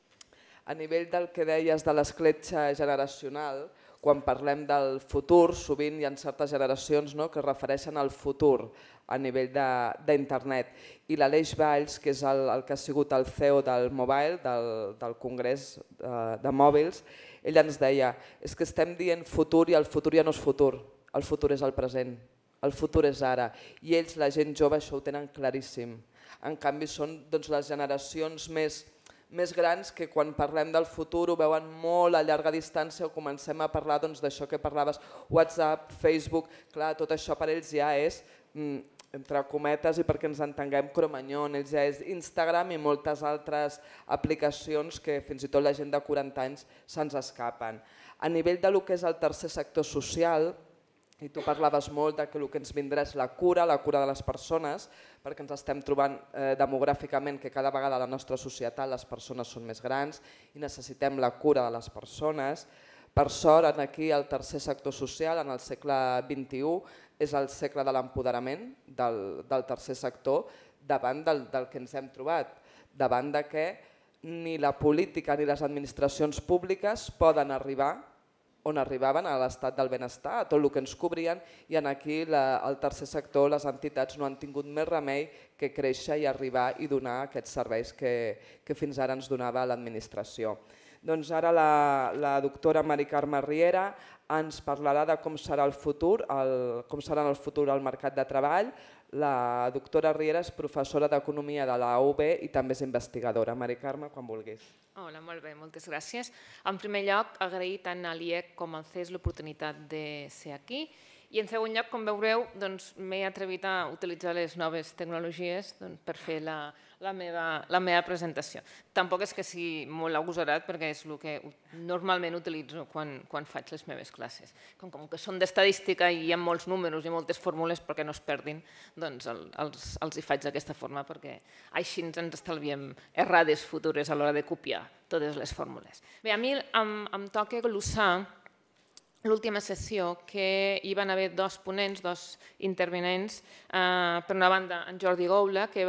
A nivell del que deies de l'escletxa generacional, quan parlem del futur, sovint hi ha certes generacions que es refereixen al futur a nivell d'internet. I l'Aleix Valls, que és el que ha sigut el C E O del Mobile, del Congrés de Mòbils, ell ens deia, és que estem dient futur i el futur ja no és futur, el futur és el present, el futur és ara. I ells, la gent jove, això ho tenen claríssim. En canvi, són les generacions més... més grans que quan parlem del futur ho veuen molt a llarga distància o comencem a parlar d'això que parlaves, WhatsApp, Facebook, clar, tot això per ells ja és, entre cometes i perquè ens entenguem, cromanyon, ells ja és Instagram i moltes altres aplicacions que fins i tot la gent de quaranta anys se'ns escapen. A nivell del que és el tercer sector social, i tu parlaves molt que el que ens vindrà és la cura, la cura de les persones, perquè ens estem trobant demogràficament que cada vegada a la nostra societat les persones són més grans i necessitem la cura de les persones. Per sort, aquí el tercer sector social, en el segle vint-i-u, és el segle de l'empoderament del tercer sector davant del que ens hem trobat, davant de que ni la política ni les administracions públiques poden arribar on arribaven a l'estat del benestar, a tot el que ens cobrien, i aquí al tercer sector les entitats no han tingut més remei que créixer i arribar i donar aquests serveis que fins ara ens donava l'administració. Doncs ara la doctora Mari Carme Riera ens parlarà de com serà el futur, com serà el futur al mercat de treball. La doctora Riera és professora d'Economia de la U B i també és investigadora. Mari Carme, quan vulguis. Hola, molt bé, moltes gràcies. En primer lloc, agrair tant a l'I E C com al C E S l'oportunitat de ser aquí. I en segon lloc, com veureu, m'he atrevit a utilitzar les noves tecnologies per fer la meva presentació. Tampoc és que sigui molt agosarat perquè és el que normalment utilitzo quan faig les meves classes. Com que són d'estadística i hi ha molts números i moltes fórmules perquè no es perdin, doncs els hi faig d'aquesta forma perquè així ens estalviem errades futures a l'hora de copiar totes les fórmules. Bé, a mi em toca glossar l'última sessió que hi van haver dos ponents, dos intervenents. Per una banda, en Jordi Goula, que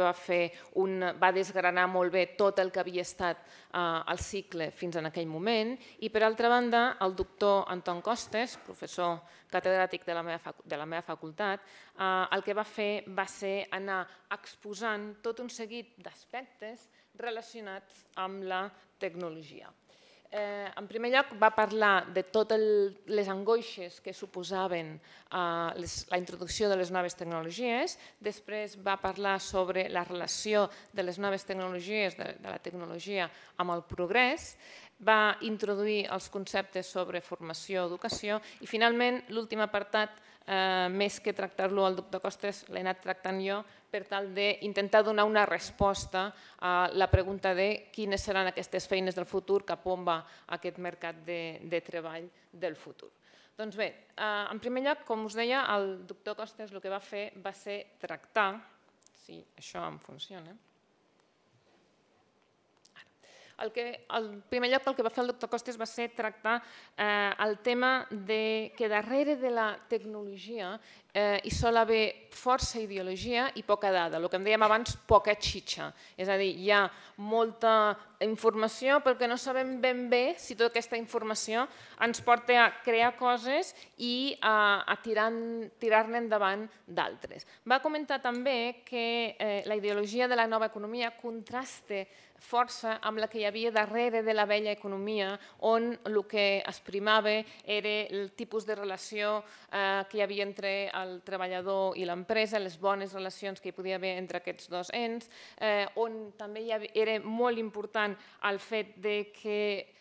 va desgranar molt bé tot el que havia estat el cicle fins en aquell moment, i per altra banda, el doctor Anton Costes, professor catedràtic de la meva facultat, el que va fer va ser anar exposant tot un seguit d'aspectes relacionats amb la tecnologia. En primer lloc va parlar de totes les angoixes que suposaven la introducció de les noves tecnologies, després va parlar sobre la relació de les noves tecnologies, de la tecnologia amb el progrés, va introduir els conceptes sobre formació i educació i finalment l'últim apartat més que tractar-lo el doctor Costes, l'he anat tractant jo per tal d'intentar donar una resposta a la pregunta de quines seran aquestes feines del futur, cap on va aquest mercat de treball del futur. Doncs bé, en primer lloc, com us deia, el doctor Costes el que va fer va ser tractar, si això em funciona, en primer lloc el que va fer el doctor Costes va ser tractar el tema que darrere de la tecnologia hi sol haver força ideologia i poca dada, el que en dèiem abans, poca xitxa. És a dir, hi ha molta informació perquè no sabem ben bé si tota aquesta informació ens porta a crear coses i a tirar-ne endavant d'altres. Va comentar també que la ideologia de la nova economia contrasta força amb la que hi havia darrere de la vella economia, on el que es primava era el tipus de relació que hi havia entre el treballador i l'empresa, les bones relacions que hi podia haver entre aquests dos ens, on també era molt important el fet que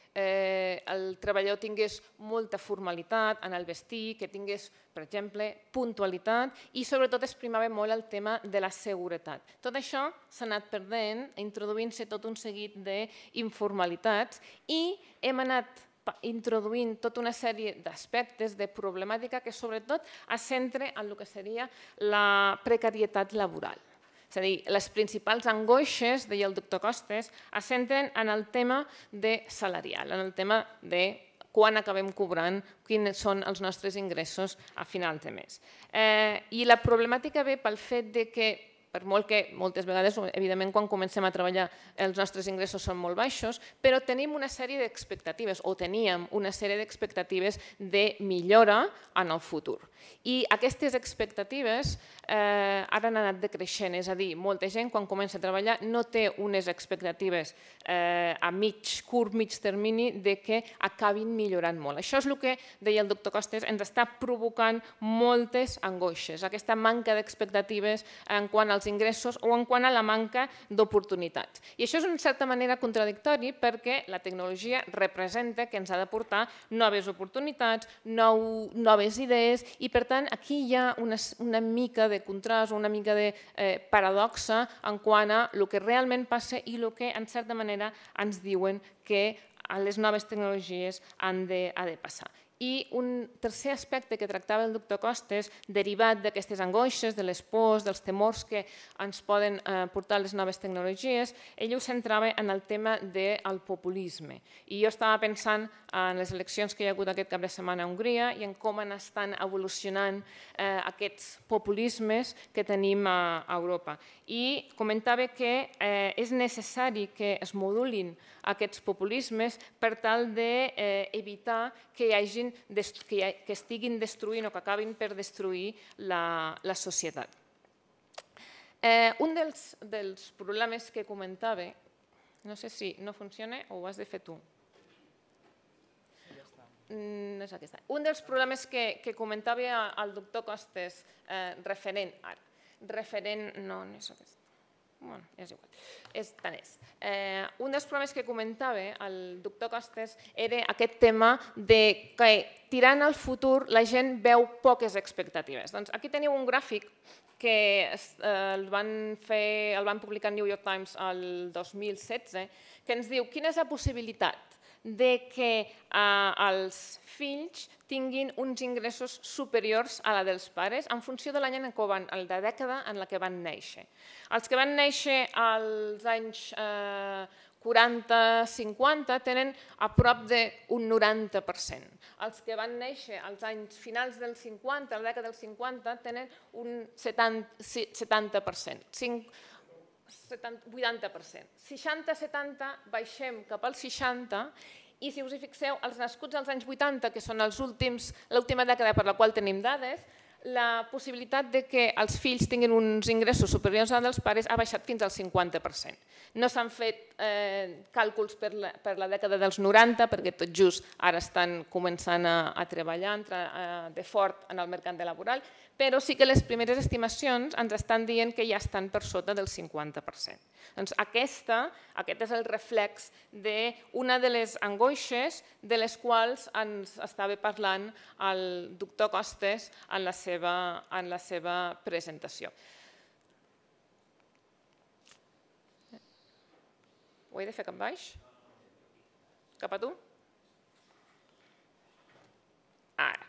el treballador tingués molta formalitat en el vestir, que tingués, per exemple, puntualitat i sobretot es primava molt el tema de la seguretat. Tot això s'ha anat perdent, introduint-se tot un seguit d'informalitats i hem anat introduint tota una sèrie d'aspectes de problemàtica que sobretot es centra en el que seria la precarietat laboral. És a dir, les principals angoixes, deia el doctor Costes, es centren en el tema salarial, en el tema de quan acabem cobrant, quins són els nostres ingressos a final de mes. I la problemàtica ve pel fet que, per molt que moltes vegades, evidentment, quan comencem a treballar els nostres ingressos són molt baixos, però tenim una sèrie d'expectatives, o teníem una sèrie d'expectatives de millora en el futur. I aquestes expectatives ara han anat decreixent, és a dir, molta gent quan comença a treballar no té unes expectatives a mig, curt, mig termini de que acabin millorant molt. Això és el que, deia el doctor Costes, ens està provocant moltes angoixes, aquesta manca d'expectatives en quant als ingressos o en quant a la manca d'oportunitats. I això és en certa manera contradictori perquè la tecnologia representa que ens ha de portar noves oportunitats, noves idees i per tant aquí hi ha una mica de contrast o una mica de paradoxa en quant a el que realment passa i el que en certa manera ens diuen que les noves tecnologies han de passar. I un tercer aspecte que tractava el doctor Costes, derivat d'aquestes angoixes, de les pors, dels temors que ens poden portar les noves tecnologies, ell ho centrava en el tema del populisme. I jo estava pensant en les eleccions que hi ha hagut aquest cap de setmana a Hongria i en com estan evolucionant aquests populismes que tenim a Europa. I comentava que és necessari que es modulin aquests populismes per tal d'evitar que hi hagin que estiguin destruint o que acabin per destruir la societat. Un dels problemes que comentava, no sé si no funciona o ho has de fer tu. No és aquesta. Un dels problemes que comentava el doctor Costes referent ara, referent, no, no és aquesta. Bueno, és igual, és tant és. Un dels problemes que comentava el doctor Costes era aquest tema de que tirant al futur la gent veu poques expectatives. Doncs aquí teniu un gràfic que el van fer, el van publicar al New York Times el dos mil setze, que ens diu quina és la possibilitat de que els fills tinguin uns ingressos superiors a la dels pares en funció de l'any en què van, la dècada en la que van néixer. Els que van néixer als anys quaranta cinquanta tenen a prop d'un noranta per cent. Els que van néixer als anys finals dels cinquanta, a la dècada dels cinquanta, tenen un setanta per cent. vuitanta per cent. seixanta setanta baixem cap al seixanta i si us hi fixeu, els nascuts als anys vuitanta, que són l'última dècada per la qual tenim dades, la possibilitat que els fills tinguin uns ingressos superiors als dels pares ha baixat fins al cinquanta per cent. No s'han fet càlculs per la dècada dels noranta, perquè tot just ara estan començant a treballar de fort en el mercat laboral, però sí que les primeres estimacions ens estan dient que ja estan per sota del cinquanta per cent. Doncs aquesta, aquest és el reflex d'una de les angoixes de les quals ens estava parlant el doctor Costes en la seva, en la seva presentació. Ho he de fer cap baix? Cap a tu? Ara.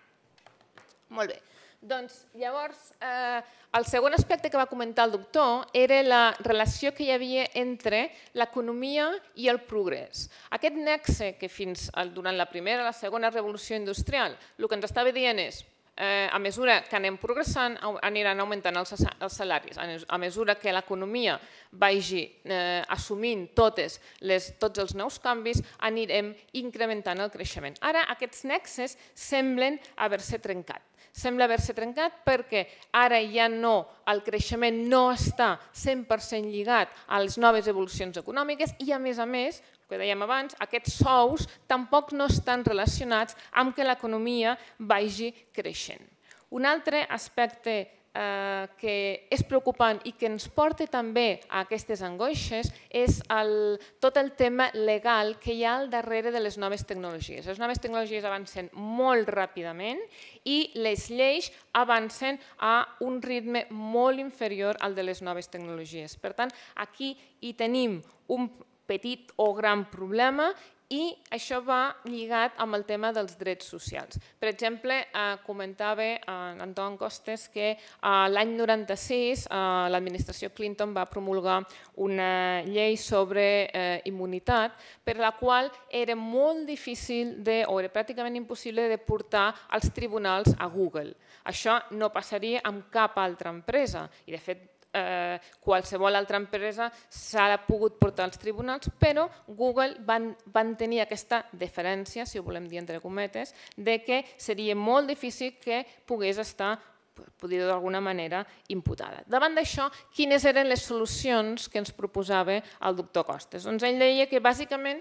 Molt bé. Doncs llavors, el segon aspecte que va comentar el doctor era la relació que hi havia entre l'economia i el progrés. Aquest nexe que fins durant la primera i la segona revolució industrial el que ens estava dient és a mesura que anem progressant aniran augmentant els salaris, a mesura que l'economia vagi assumint tots els nous canvis anirem incrementant el creixement. Ara aquests nexes semblen haver-se trencat. Sembla haver-se trencat perquè ara ja no, el creixement no està cent per cent lligat a les noves evolucions econòmiques i a més a més, que dèiem abans, aquests sous tampoc no estan relacionats amb que l'economia vagi creixent. Un altre aspecte que és preocupant i que ens porta també a aquestes angoixes és tot el tema legal que hi ha al darrere de les noves tecnologies. Les noves tecnologies avancen molt ràpidament i les lleis avancen a un ritme molt inferior al de les noves tecnologies. Per tant, aquí hi tenim un petit o gran problema i això va lligat amb el tema dels drets socials. Per exemple, comentava Anton Costes que l'any noranta-sis l'administració Clinton va promulgar una llei sobre immunitat per la qual era molt difícil o era pràcticament impossible de portar als tribunals a Google. Això no passaria amb cap altra empresa i de fet qualsevol altra empresa s'ha pogut portar als tribunals, però Google van tenir aquesta deferència, si ho volem dir entre cometes, de que seria molt difícil que pogués estar, per dir-ho d'alguna manera, imputada. Davant d'això, quines eren les solucions que ens proposava el doctor Costes? Doncs ell deia que bàsicament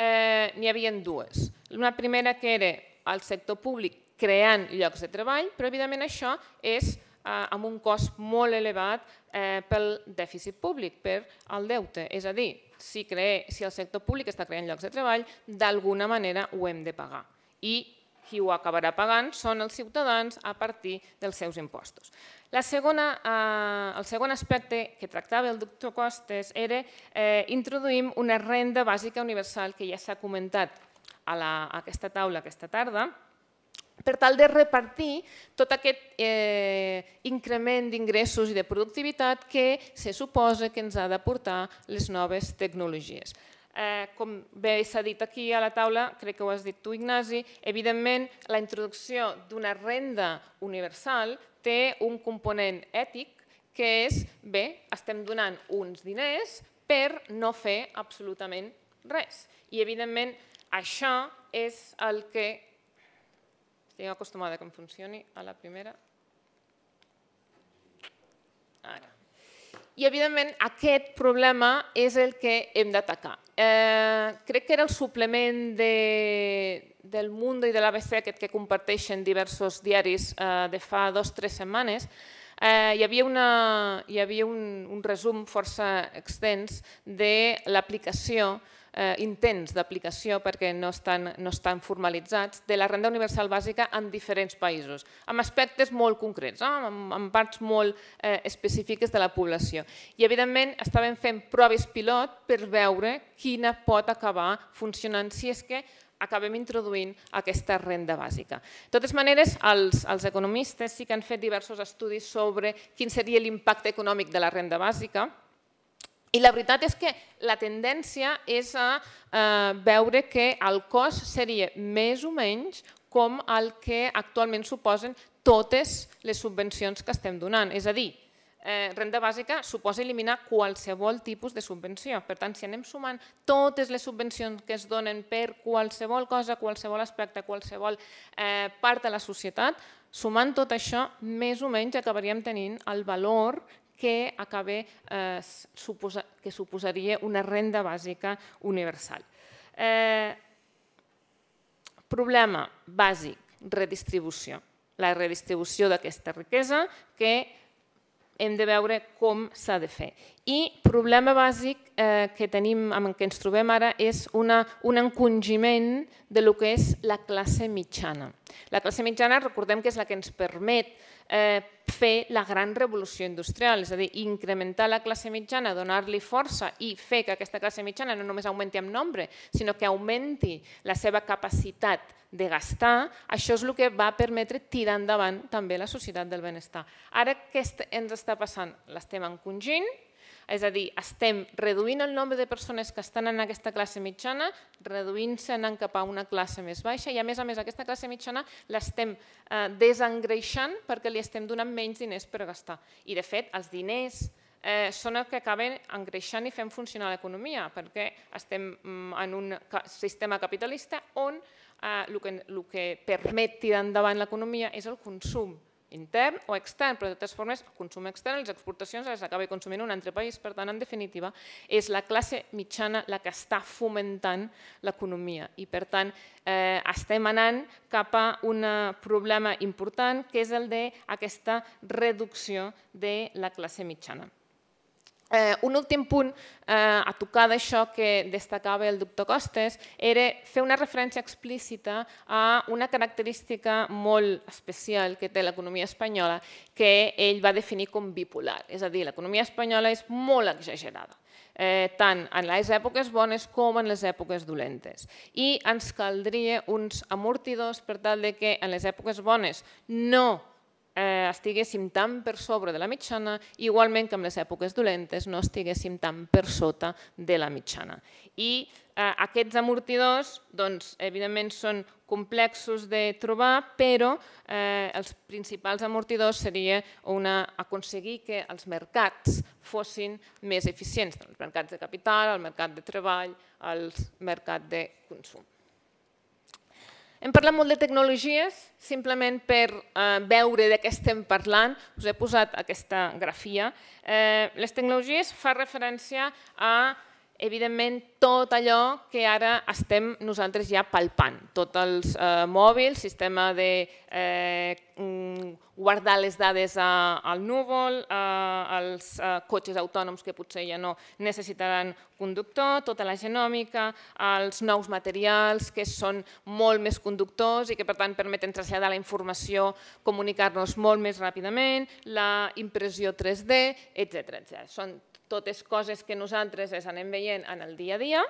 n'hi havia dues. Una primera que era el sector públic creant llocs de treball, però evidentment això és amb un cost molt elevat pel dèficit públic, per el deute. És a dir, si el sector públic està creant llocs de treball, d'alguna manera ho hem de pagar. I qui ho acabarà pagant són els ciutadans a partir dels seus impostos. El segon aspecte que tractava el doctor Costes era introduir una renda bàsica universal que ja s'ha comentat a aquesta taula aquesta tarda, per tal de repartir tot aquest increment d'ingressos i de productivitat que se suposa que ens ha d'aportar les noves tecnologies. Com bé s'ha dit aquí a la taula, crec que ho has dit tu, Ignasi, evidentment la introducció d'una renda universal té un component ètic que és, bé, estem donant uns diners per no fer absolutament res. I evidentment això és el que estic acostumada que em funcioni a la primera. Ara. I, evidentment, aquest problema és el que hem d'atacar. Crec que era el suplement del Mundo i de l'A B C, aquest que comparteixen diversos diaris de fa dues o tres setmanes. Hi havia un resum força extens de l'aplicació, intents d'aplicació, perquè no estan formalitzats, de la renda universal bàsica en diferents països, amb aspectes molt concrets, amb parts molt específiques de la població. I, evidentment, estàvem fent proves pilot per veure quina pot acabar funcionant si és que acabem introduint aquesta renda bàsica. De totes maneres, els economistes sí que han fet diversos estudis sobre quin seria l'impacte econòmic de la renda bàsica. I la veritat és que la tendència és a veure que el cost seria més o menys com el que actualment suposen totes les subvencions que estem donant. És a dir, renda bàsica suposa eliminar qualsevol tipus de subvenció. Per tant, si anem sumant totes les subvencions que es donen per qualsevol cosa, qualsevol aspecte, qualsevol part de la societat, sumant tot això, més o menys acabaríem tenint el valor que suposaria una renda bàsica universal. Problema bàsic, redistribució. la redistribució d'aquesta riquesa que hem de veure com s'ha de fer. I el problema bàsic que tenim, amb què ens trobem ara, és un encongiment de lo que és la classe mitjana. La classe mitjana, recordem que és la que ens permet fer la gran revolució industrial, és a dir, incrementar la classe mitjana, donar-li força i fer que aquesta classe mitjana no només augmenti en nombre, sinó que augmenti la seva capacitat de gastar, això és el que va permetre tirar endavant també la societat del benestar. Ara, què ens està passant? L'estem encongint, és a dir, estem reduint el nombre de persones que estan en aquesta classe mitjana, reduint-se, anant cap a una classe més baixa i, a més a més, aquesta classe mitjana l'estem desengreixant perquè li estem donant menys diners per gastar. I, de fet, els diners són els que acaben engreixant i fent funcionar l'economia, perquè estem en un sistema capitalista on el que permet tirar endavant l'economia és el consum intern o extern, però de totes formes el consum extern, les exportacions les acaba consumint un altre país, per tant, en definitiva, és la classe mitjana la que està fomentant l'economia i, per tant, estem anant cap a un problema important que és el d'aquesta reducció de la classe mitjana. Un últim punt a tocar d'això que destacava el doctor Costes era fer una referència explícita a una característica molt especial que té l'economia espanyola que ell va definir com bipolar. És a dir, l'economia espanyola és molt exagerada, tant en les èpoques bones com en les èpoques dolentes. I ens caldria uns amortidors per tal que en les èpoques bones no estiguéssim tan per sobre de la mitjana, igualment que en les èpoques dolentes no estiguéssim tan per sota de la mitjana. I aquests amortidors, evidentment, són complexos de trobar, però els principals amortidors seria aconseguir que els mercats fossin més eficients, els mercats de capital, el mercat de treball, el mercat de consum. Hem parlat molt de tecnologies, simplement per veure de què estem parlant, us he posat aquesta grafia. Les tecnologies fa referència a, evidentment, tot allò que ara estem nosaltres ja palpant. Tots els mòbils, sistema de guardar les dades al núvol, els cotxes autònoms que potser ja no necessitaran conductor, tota la genòmica, els nous materials que són molt més conductors i que per tant permeten traslladar la informació, comunicar-nos molt més ràpidament, la impressió tres D, etcètera. Són totes coses que nosaltres les anem veient en el dia a dia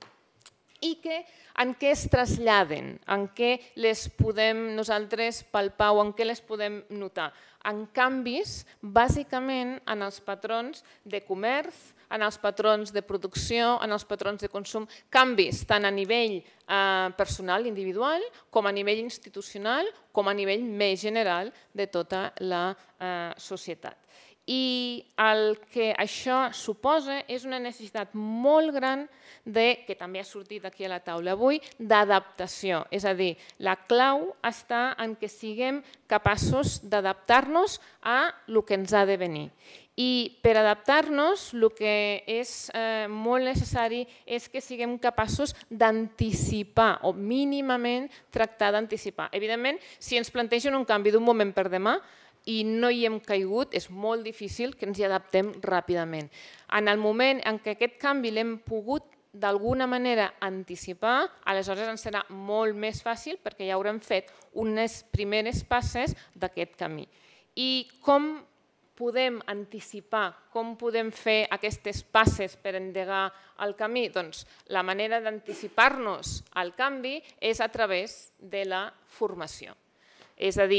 i que en què es traslladen, en què les podem nosaltres palpar o en què les podem notar. En canvis, bàsicament, en els patrons de comerç, en els patrons de producció, en els patrons de consum, canvis tant a nivell personal, individual, com a nivell institucional, com a nivell més general de tota la societat. I el que això suposa és una necessitat molt gran de, que també ha sortit aquí a la taula avui, d'adaptació. És a dir, la clau està en que siguem capaços d'adaptar-nos a el que ens ha de venir. I per adaptar-nos el que és molt necessari és que siguem capaços d'anticipar o mínimament tractar d'anticipar. Evidentment, si ens plantegen un canvi d'un moment per demà, i no hi hem caigut, és molt difícil que ens hi adaptem ràpidament. En el moment en què aquest canvi l'hem pogut d'alguna manera anticipar, aleshores ens serà molt més fàcil perquè ja haurem fet unes primeres passes d'aquest camí. I com podem anticipar, com podem fer aquestes passes per endegar el camí? Doncs la manera d'anticipar-nos al canvi és a través de la formació. És a dir,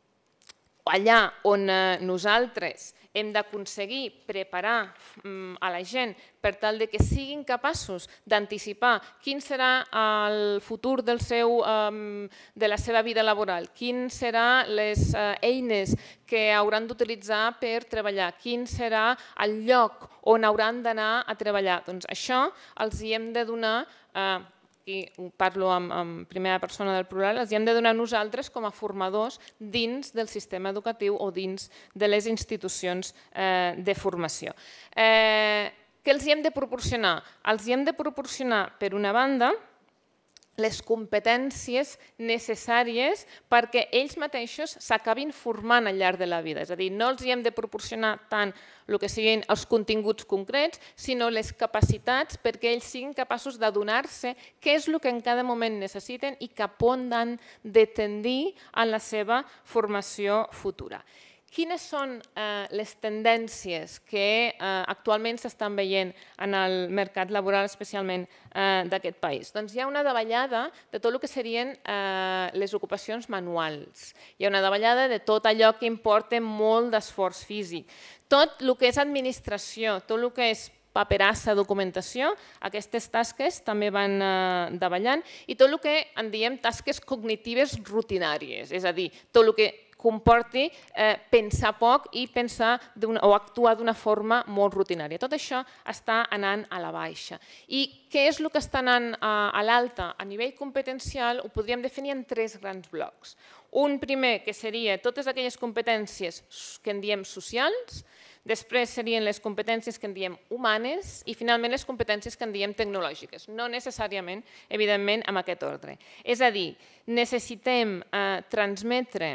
allà on nosaltres hem d'aconseguir preparar a la gent per tal que siguin capaços d'anticipar quin serà el futur de la seva vida laboral, quines seran les eines que hauran d'utilitzar per treballar, quin serà el lloc on hauran d'anar a treballar. Doncs això els hi hem de donar, i parlo en primera persona del plural, els hem de donar nosaltres com a formadors dins del sistema educatiu o dins de les institucions de formació. Què els hem de proporcionar? Els hem de proporcionar, per una banda, les competències necessàries perquè ells mateixos s'acabin formant al llarg de la vida. És a dir, no els hem de proporcionar tant el que siguin els continguts concrets, sinó les capacitats perquè ells siguin capaços d'adonar-se què és el que en cada moment necessiten i cap on han de tendir en la seva formació futura. Quines són les tendències que actualment s'estan veient en el mercat laboral, especialment d'aquest país? Doncs hi ha una davallada de tot el que serien les ocupacions manuals. Hi ha una davallada de tot allò que importa molt d'esforç físic. Tot el que és administració, tot el que és paperassa, documentació, aquestes tasques també van davallant, i tot el que en diem tasques cognitives rutinàries, és a dir, tot el que comporti pensar poc i pensar o actuar d'una forma molt rutinària. Tot això està anant a la baixa. I què és el que està anant a l'alta? A nivell competencial ho podríem definir en tres grans blocs. Un primer, que seria totes aquelles competències que en diem socials, després serien les competències que en diem humanes i finalment les competències que en diem tecnològiques, no necessàriament, evidentment, amb aquest ordre. És a dir, necessitem transmetre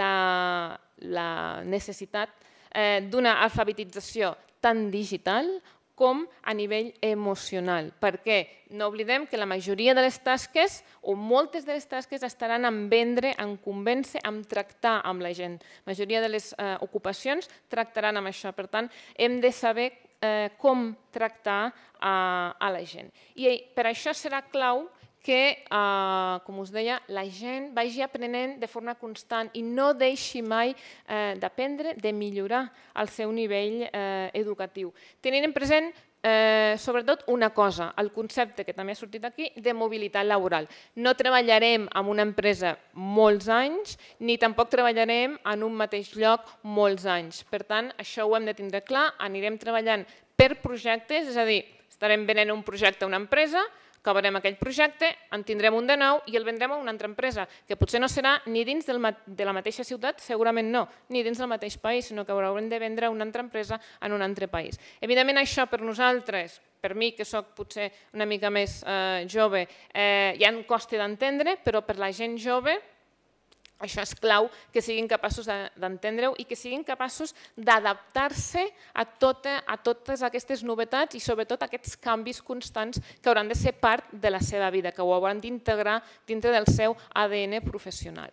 la necessitat d'una alfabetització tant digital com a nivell emocional, perquè no oblidem que la majoria de les tasques o moltes de les tasques estaran en vendre, en convèncer, en tractar amb la gent. La majoria de les ocupacions tractaran amb això. Per tant, hem de saber com tractar a la gent. I per això serà clau que, com us deia, la gent vagi aprenent de forma constant i no deixi mai d'aprendre, de millorar el seu nivell educatiu. Tenint en present, sobretot, una cosa, el concepte que també ha sortit aquí de mobilitat laboral. No treballarem en una empresa molts anys, ni tampoc treballarem en un mateix lloc molts anys. Per tant, això ho hem de tindre clar, anirem treballant per projectes, és a dir, estarem venent un projecte a una empresa, acabarem aquell projecte, en tindrem un de nou i el vendrem a una altra empresa, que potser no serà ni dins de la mateixa ciutat, segurament no, ni dins del mateix país, sinó que haurem de vendre una altra empresa en un altre país. Evidentment, això per nosaltres, per mi, que soc potser una mica més jove, ja em costa d'entendre, però per la gent jove això és clau, que siguin capaços d'entendre-ho i que siguin capaços d'adaptar-se a totes aquestes novetats i sobretot a aquests canvis constants que hauran de ser part de la seva vida, que ho hauran d'integrar dintre del seu A D N professional.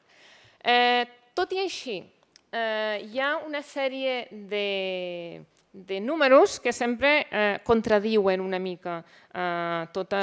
Tot i així, hi ha una sèrie de números que sempre contradiuen una mica tot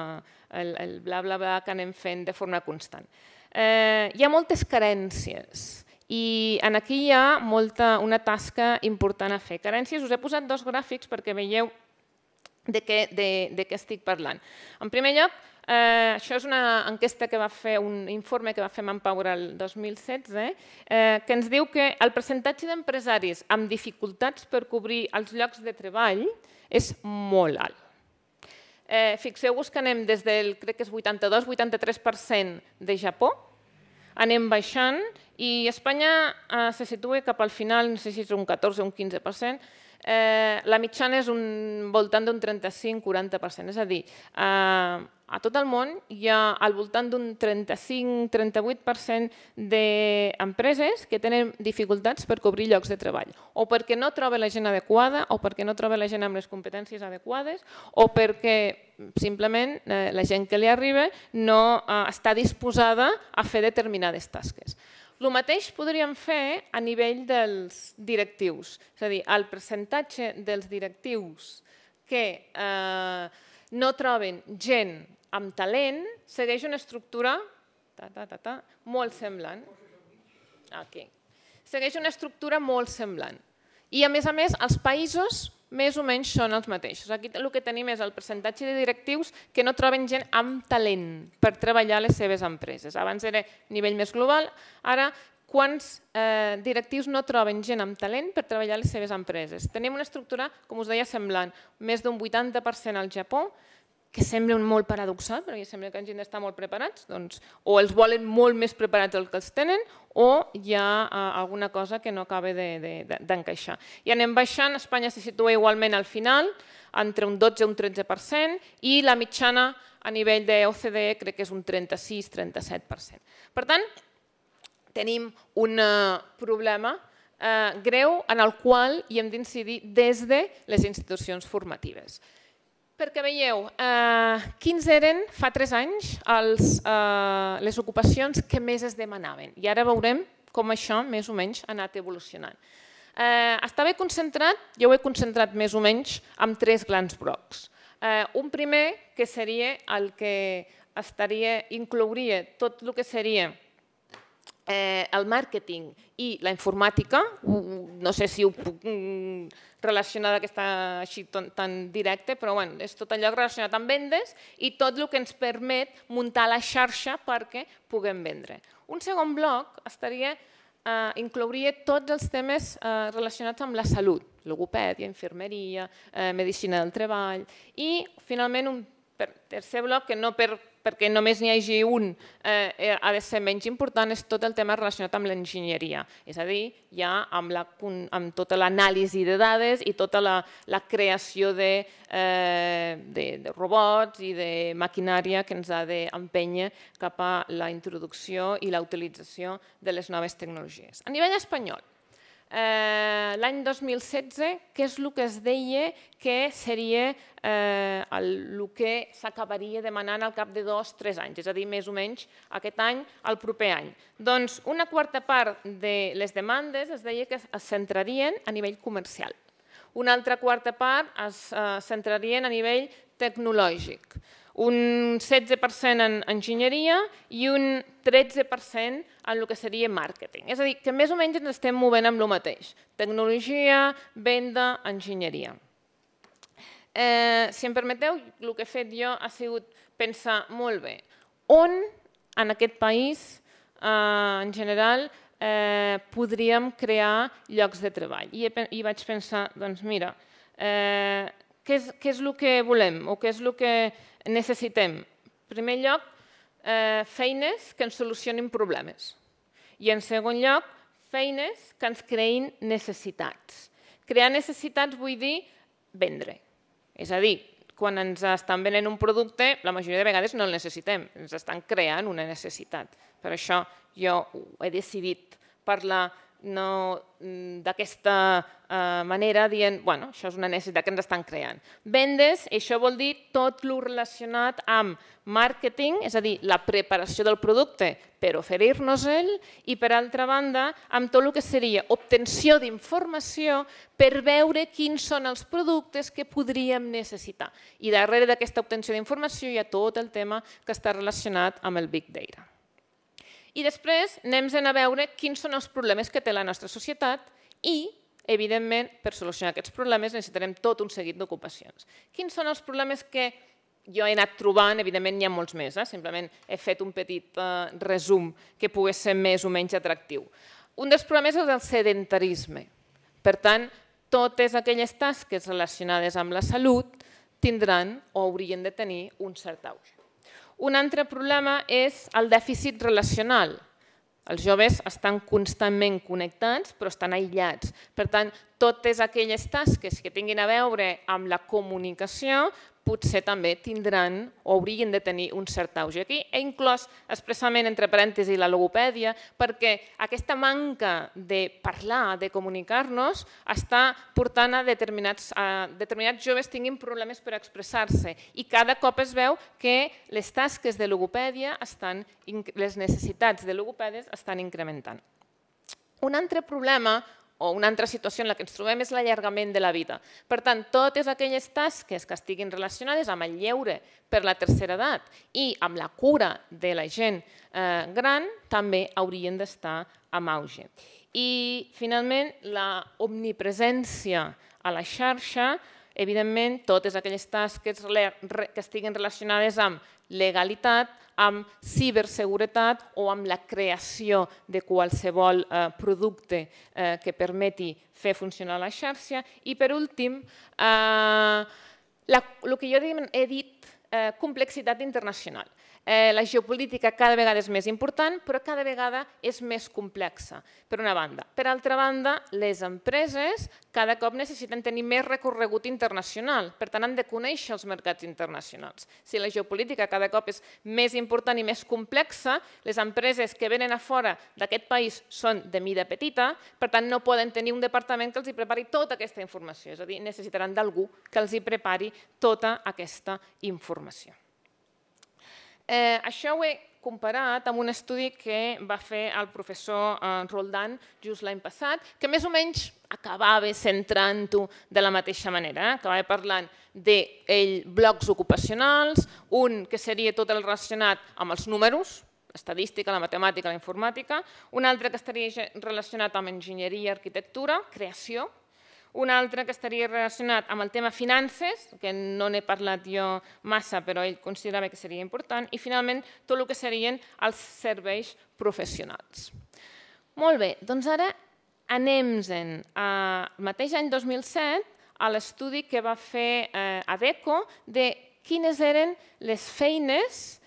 el bla bla bla que anem fent de forma constant. Hi ha moltes carències i aquí hi ha una tasca important a fer. Carències, us he posat dos gràfics perquè veieu de què estic parlant. En primer lloc, això és una enquesta que va fer, un informe que va fer Manpower el dos mil setze, que ens diu que el percentatge d'empresaris amb dificultats per cobrir els llocs de treball és molt alt. Fixeu-vos que anem des del, crec que és vuitanta-dos vuitanta-tres per cent de Japó, anem baixant i Espanya se situa cap al final, no sé si és un catorze o un quinze per cent, la mitjana és voltant d'un trenta-cinc quaranta per cent, és a dir, a tot el món hi ha al voltant d'un trenta-cinc trenta-vuit per cent d'empreses que tenen dificultats per cobrir llocs de treball, o perquè no troba la gent adequada, o perquè no troba la gent amb les competències adequades, o perquè simplement la gent que li arriba no està disposada a fer determinades tasques. El mateix podríem fer a nivell dels directius, és a dir, el percentatge dels directius que no troben gent amb talent segueix una estructura molt semblant. Segueix una estructura molt semblant. I, a més a més, els països més o menys són els mateixos. Aquí el que tenim és el percentatge de directius que no troben gent amb talent per treballar a les seves empreses. Abans era a nivell més global, ara quants directius no troben gent amb talent per treballar a les seves empreses. Tenim una estructura, com us deia, semblant. Més d'un vuitanta per cent al Japó, que sembla molt paradoxal, perquè sembla que hagin d'estar molt preparats, o els volen molt més preparats del que els tenen, o hi ha alguna cosa que no acaba d'encaixar. I anem baixant, Espanya se situa igualment al final, entre un dotze i un tretze per cent i la mitjana a nivell de O C D E crec que és un trenta-sis a trenta-set per cent. Per tant, tenim un problema greu en el qual hi hem d'incidir des de les institucions formatives. Perquè veieu, quins eren fa tres anys les ocupacions que més es demanaven i ara veurem com això més o menys ha anat evolucionant. Estava concentrat, jo ho he concentrat més o menys en tres grans blocs. Un primer que seria el que inclouria tot el que seria el màrqueting i la informàtica, no sé si ho puc relacionar d'aquesta així tan directe, però és tot allò relacionat amb vendes i tot el que ens permet muntar la xarxa perquè puguem vendre. Un segon bloc inclouria tots els temes relacionats amb la salut, logopèdia, infermeria, medicina del treball i, finalment, un tercer bloc que no perquè només n'hi hagi un ha de ser menys important, és tot el tema relacionat amb l'enginyeria, és a dir, ja amb tota l'anàlisi de dades i tota la creació de robots i de maquinària que ens ha d'empènyer cap a la introducció i la utilització de les noves tecnologies. A nivell espanyol, l'any dos mil setze, què és el que es deia que seria el que s'acabaria demanant al cap de dos o tres anys, és a dir, més o menys aquest any, el proper any? Doncs una quarta part de les demandes es deia que es centrarien a nivell comercial. Una altra quarta part es centrarien a nivell tecnològic. Un setze per cent en enginyeria i un tretze per cent en el que seria màrqueting. És a dir, que més o menys ens estem movent amb el mateix. Tecnologia, venda, enginyeria. Si em permeteu, el que he fet jo ha sigut pensar molt bé on en aquest país, en general, podríem crear llocs de treball. I vaig pensar, doncs mira, què és el que volem o què és el que necessitem? En primer lloc, feines que ens solucionin problemes. I en segon lloc, feines que ens creïn necessitats. Crear necessitats vull dir vendre. És a dir, quan ens estan venent un producte, la majoria de vegades no el necessitem, ens estan creant una necessitat. Per això jo he decidit parlar d'aquesta manera dient, bueno, això és una necessitat que ens estan creant. Vendes, això vol dir tot el relacionat amb màrqueting, és a dir, la preparació del producte per oferir-nos-el i, per altra banda, amb tot el que seria obtenció d'informació per veure quins són els productes que podríem necessitar. I darrere d'aquesta obtenció d'informació hi ha tot el tema que està relacionat amb el Big Data. I després anem a veure quins són els problemes que té la nostra societat i, evidentment, per solucionar aquests problemes necessitarem tot un seguit d'ocupacions. Quins són els problemes que jo he anat trobant? Evidentment, n'hi ha molts més. Simplement he fet un petit resum que pogués ser més o menys atractiu. Un dels problemes és el sedentarisme. Per tant, totes aquelles tasques relacionades amb la salut tindran o haurien de tenir un cert auge. Un altre problema és el dèficit relacional. Els joves estan constantment connectats, però estan aïllats. Per tant, totes aquelles tasques que tinguin a veure amb la comunicació potser també tindran o haurien de tenir un cert auge. Aquí he inclòs expressament entre parèntesis la logopèdia perquè aquesta manca de parlar, de comunicar-nos, està portant a determinats joves tinguin problemes per expressar-se i cada cop es veu que les tasques de logopèdia, les necessitats de logopèdies estan incrementant. Un altre problema o una altra situació en la que ens trobem és l'allargament de la vida. Per tant, totes aquelles tasques que estiguin relacionades amb el lleure per la tercera edat i amb la cura de la gent gran també haurien d'estar amb auge. I, finalment, la omnipresència a la xarxa, evidentment, totes aquelles tasques que estiguin relacionades amb legalitat, amb ciberseguretat o amb la creació de qualsevol producte que permeti fer funcionar la xarxa. I, per últim, el que jo he dit complexitat internacional. La geopolítica cada vegada és més important, però cada vegada és més complexa, per una banda. Per altra banda, les empreses cada cop necessiten tenir més recorregut internacional, per tant, han de conèixer els mercats internacionals. Si la geopolítica cada cop és més important i més complexa, les empreses que venen a fora d'aquest país són de mida petita, per tant, no poden tenir un departament que els prepari tota aquesta informació, és a dir, necessitaran d'algú que els prepari tota aquesta informació. Això ho he comparat amb un estudi que va fer el professor Roldan just l'any passat, que més o menys acabava centrant-ho de la mateixa manera. Acabava parlant de blocs ocupacionals, un que seria tot el relacionat amb els números, l'estadística, la matemàtica, la informàtica, un altre que estaria relacionat amb enginyeria, arquitectura, creació, un altre que estaria relacionat amb el tema finances, que no n'he parlat jo massa, però ell considerava que seria important, i finalment tot el que serien els serveis professionals. Molt bé, doncs ara anem-se'n al mateix any dos mil set a l'estudi que va fer Adecco de quines eren les feines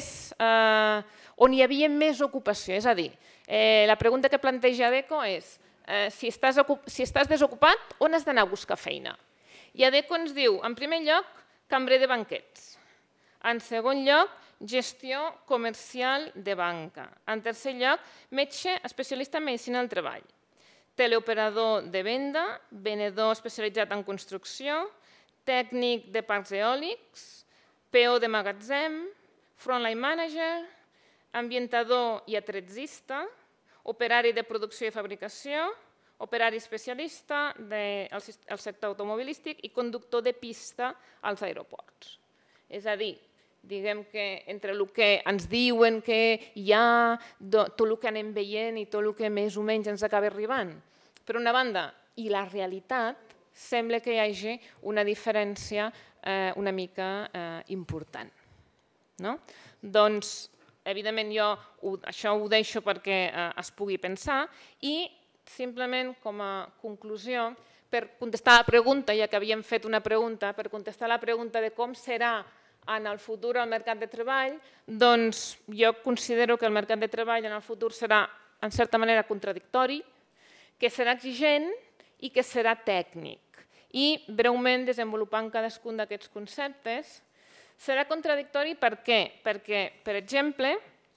on hi havia més ocupació. És a dir, la pregunta que planteja Adecco és si estàs desocupat, on has d'anar a buscar feina? I Adecco ens diu, en primer lloc, cambrer de banquets. En segon lloc, gestió comercial de banca. En tercer lloc, metge especialista en medicina del treball. Teleoperador de venda, venedor especialitzat en construcció, tècnic de parcs eòlics, P O de magatzem, frontline manager, ambientador i atrezista, operari de producció i fabricació, operari especialista del sector automobilístic i conductor de pista als aeroports. És a dir, diguem que entre el que ens diuen que hi ha, tot el que anem veient i tot el que més o menys ens acaba arribant, per una banda, i la realitat, sembla que hi hagi una diferència una mica important. Doncs, evidentment, jo això ho deixo perquè es pugui pensar i simplement com a conclusió, per contestar la pregunta, ja que havíem fet una pregunta, per contestar la pregunta de com serà en el futur el mercat de treball, doncs jo considero que el mercat de treball en el futur serà, en certa manera, contradictori, que serà exigent i que serà tècnic. I, breument, desenvolupant cadascun d'aquests conceptes, serà contradictori per què? Perquè, per exemple,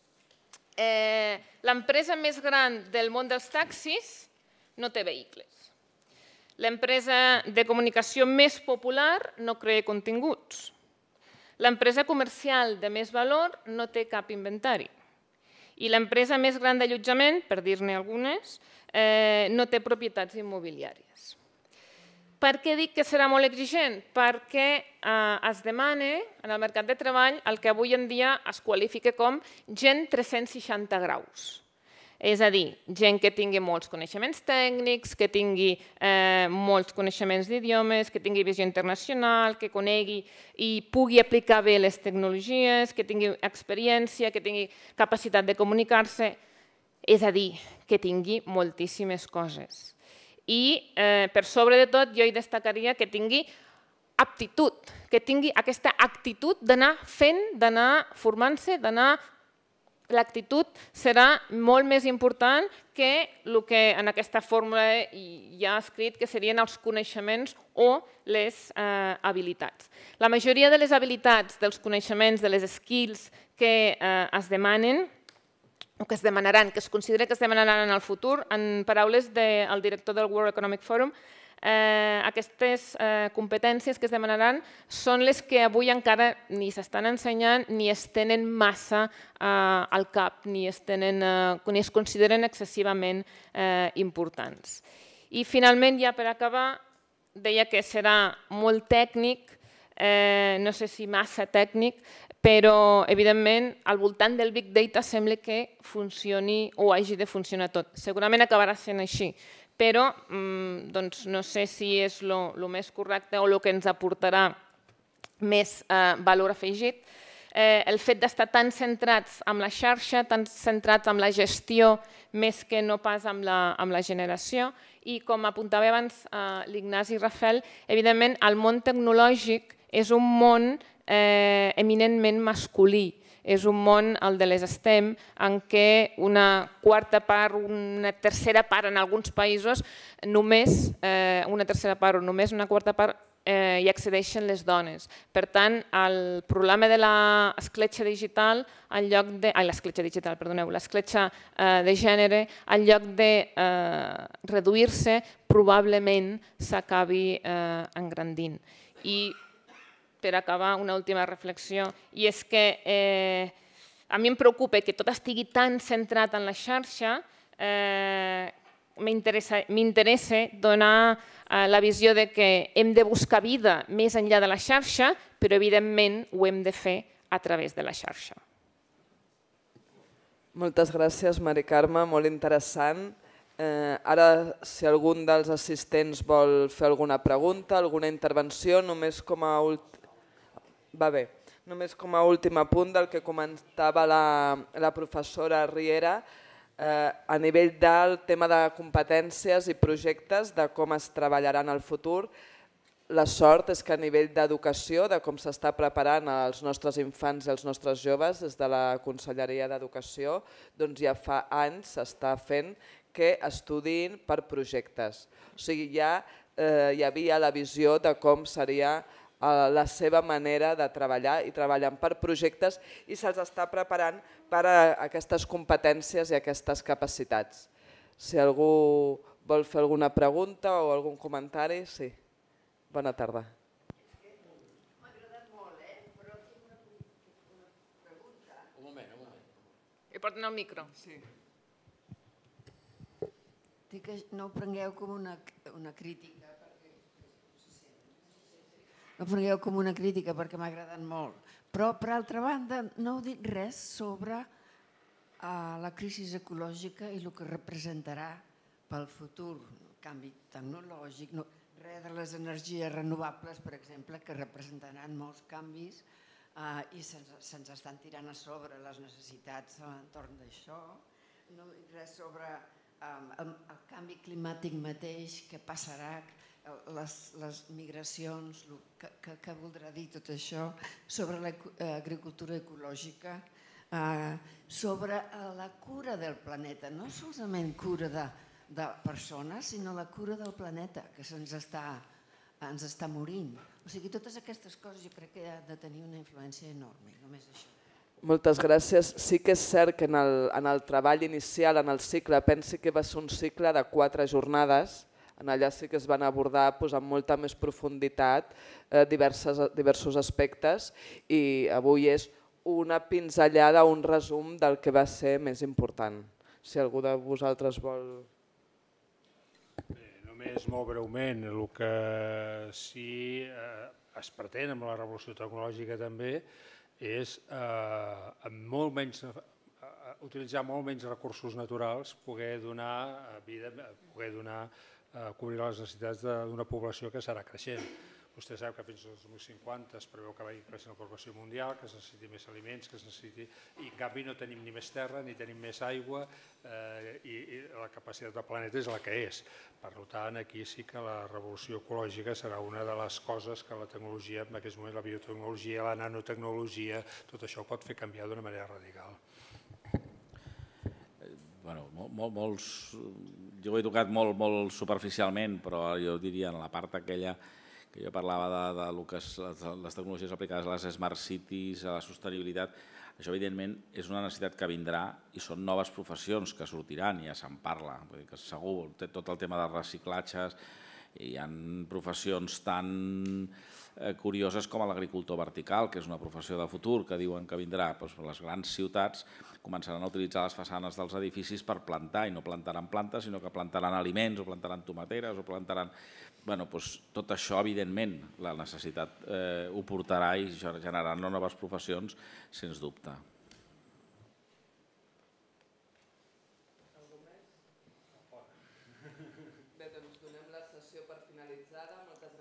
l'empresa més gran del món dels taxis no té vehicles. L'empresa de comunicació més popular no crea continguts. L'empresa comercial de més valor no té cap inventari. I l'empresa més gran d'allotjament, per dir-ne algunes, no té propietats immobiliàries. Per què dic que serà molt exigent? Perquè es demana en el mercat de treball el que avui en dia es qualifica com gent tres-cents seixanta graus. És a dir, gent que tingui molts coneixements tècnics, que tingui molts coneixements d'idiomes, que tingui visió internacional, que conegui i pugui aplicar bé les tecnologies, que tingui experiència, que tingui capacitat de comunicar-se, és a dir, que tingui moltíssimes coses. I, per sobre de tot, jo hi destacaria que tingui aptitud, que tingui aquesta actitud d'anar fent, d'anar formant-se, d'anar... L'actitud serà molt més important que el que en aquesta fórmula hi ha escrit que serien els coneixements o les habilitats. La majoria de les habilitats, dels coneixements, de les skills que es demanen, o que es demanaran, que es considera que es demanaran en el futur, en paraules del director del World Economic Forum, aquestes competències que es demanaran són les que avui encara ni s'estan ensenyant ni es tenen massa al cap, ni es consideren excessivament importants. I finalment, ja per acabar, deia que serà molt tècnic, no sé si massa tècnic, però, evidentment, al voltant del Big Data sembla que funcioni o hagi de funcionar tot. Segurament acabarà sent així, però no sé si és el més correcte o el que ens aportarà més valor afegit. El fet d'estar tan centrats en la xarxa, tan centrats en la gestió, més que no pas en la generació. I com apuntava abans l'Ignasi Rafel, evidentment el món tecnològic és un món eminentment masculí. És un món, el de les STEM, en què una quarta part, una tercera part en alguns països, només una tercera part o només una quarta part hi accedeixen les dones. Per tant, el problema de l'escletxa digital, en lloc de... Ai, l'escletxa digital, perdoneu, l'escletxa de gènere, en lloc de reduir-se, probablement s'acabi engrandint. I per acabar, una última reflexió, i és que a mi em preocupa que tot estigui tan centrat en la xarxa. M'interessa donar la visió de que hem de buscar vida més enllà de la xarxa, però evidentment ho hem de fer a través de la xarxa. Moltes gràcies, Mari Carme, molt interessant. Ara, si algun dels assistents vol fer alguna pregunta, alguna intervenció, només com a Va bé. Només com a últim apunt del que comentava la professora Riera, a nivell del tema de competències i projectes, de com es treballarà en el futur, la sort és que a nivell d'educació, de com s'està preparant els nostres infants i els nostres joves, des de la Conselleria d'Educació, doncs ja fa anys s'està fent que estudiïn per projectes. O sigui, ja hi havia la visió de com seria la seva manera de treballar i treballant per projectes i se'ls està preparant per a aquestes competències i aquestes capacitats. Si algú vol fer alguna pregunta o algun comentari, sí. Bona tarda. M'ha agradat molt, però tinc una pregunta. Un moment, un moment. I porten el micro. Sí. No ho prengueu com una crítica. No ho prengueu com una crítica perquè m'ha agradat molt. Però, per altra banda, no heu dit res sobre la crisi ecològica i el que representarà pel futur, el canvi tecnològic, res de les energies renovables, per exemple, que representaran molts canvis i se'ns estan tirant a sobre les necessitats a l'entorn d'això. No he dit res sobre el canvi climàtic mateix, què passarà, les migracions, què voldrà dir tot això, sobre l'agricultura ecològica, sobre la cura del planeta, no solament cura de persones, sinó la cura del planeta, que ens està morint. O sigui, totes aquestes coses jo crec que ha de tenir una influència enorme, només això. Moltes gràcies. Sí que és cert que en el treball inicial, en el cicle, pensi que va ser un cicle de quatre jornades. Allà sí que es van abordar amb molta més profunditat diversos aspectes i avui és una pinzellada, un resum del que va ser més important. Si algú de vosaltres vol... Només molt breument, el que sí es pretén amb la revolució tecnològica també és utilitzar molt menys recursos naturals, poder donar vida, poder donar cobrir les necessitats d'una població que serà creixent. Vostè sap que fins al dos mil cinquanta es preveu que vagi creixent la població mundial, que es necessiti més aliments, que es necessiti... I en canvi no tenim ni més terra, ni tenim més aigua i la capacitat del planeta és la que és. Per tant, aquí sí que la revolució ecològica serà una de les coses que la tecnologia, en aquest moment la biotecnologia, la nanotecnologia, tot això pot fer canviar d'una manera radical. Jo ho he tocat molt superficialment, però jo diria en la part aquella que jo parlava de les tecnologies aplicades a les smart cities, a la sostenibilitat, això evidentment és una necessitat que vindrà i són noves professions que sortiran, ja se'n parla, segur, tot el tema dels reciclatges, hi ha professions tan curioses com l'agricultor vertical, que és una professió de futur que diuen que vindrà. Les grans ciutats començaran a utilitzar les façanes dels edificis per plantar, i no plantaran plantes, sinó que plantaran aliments, o plantaran tomateres, o plantaran... Tot això, evidentment, la necessitat ho portarà i generarà noves professions, sens dubte. Bé, doncs donem la sessió per finalitzada. Moltes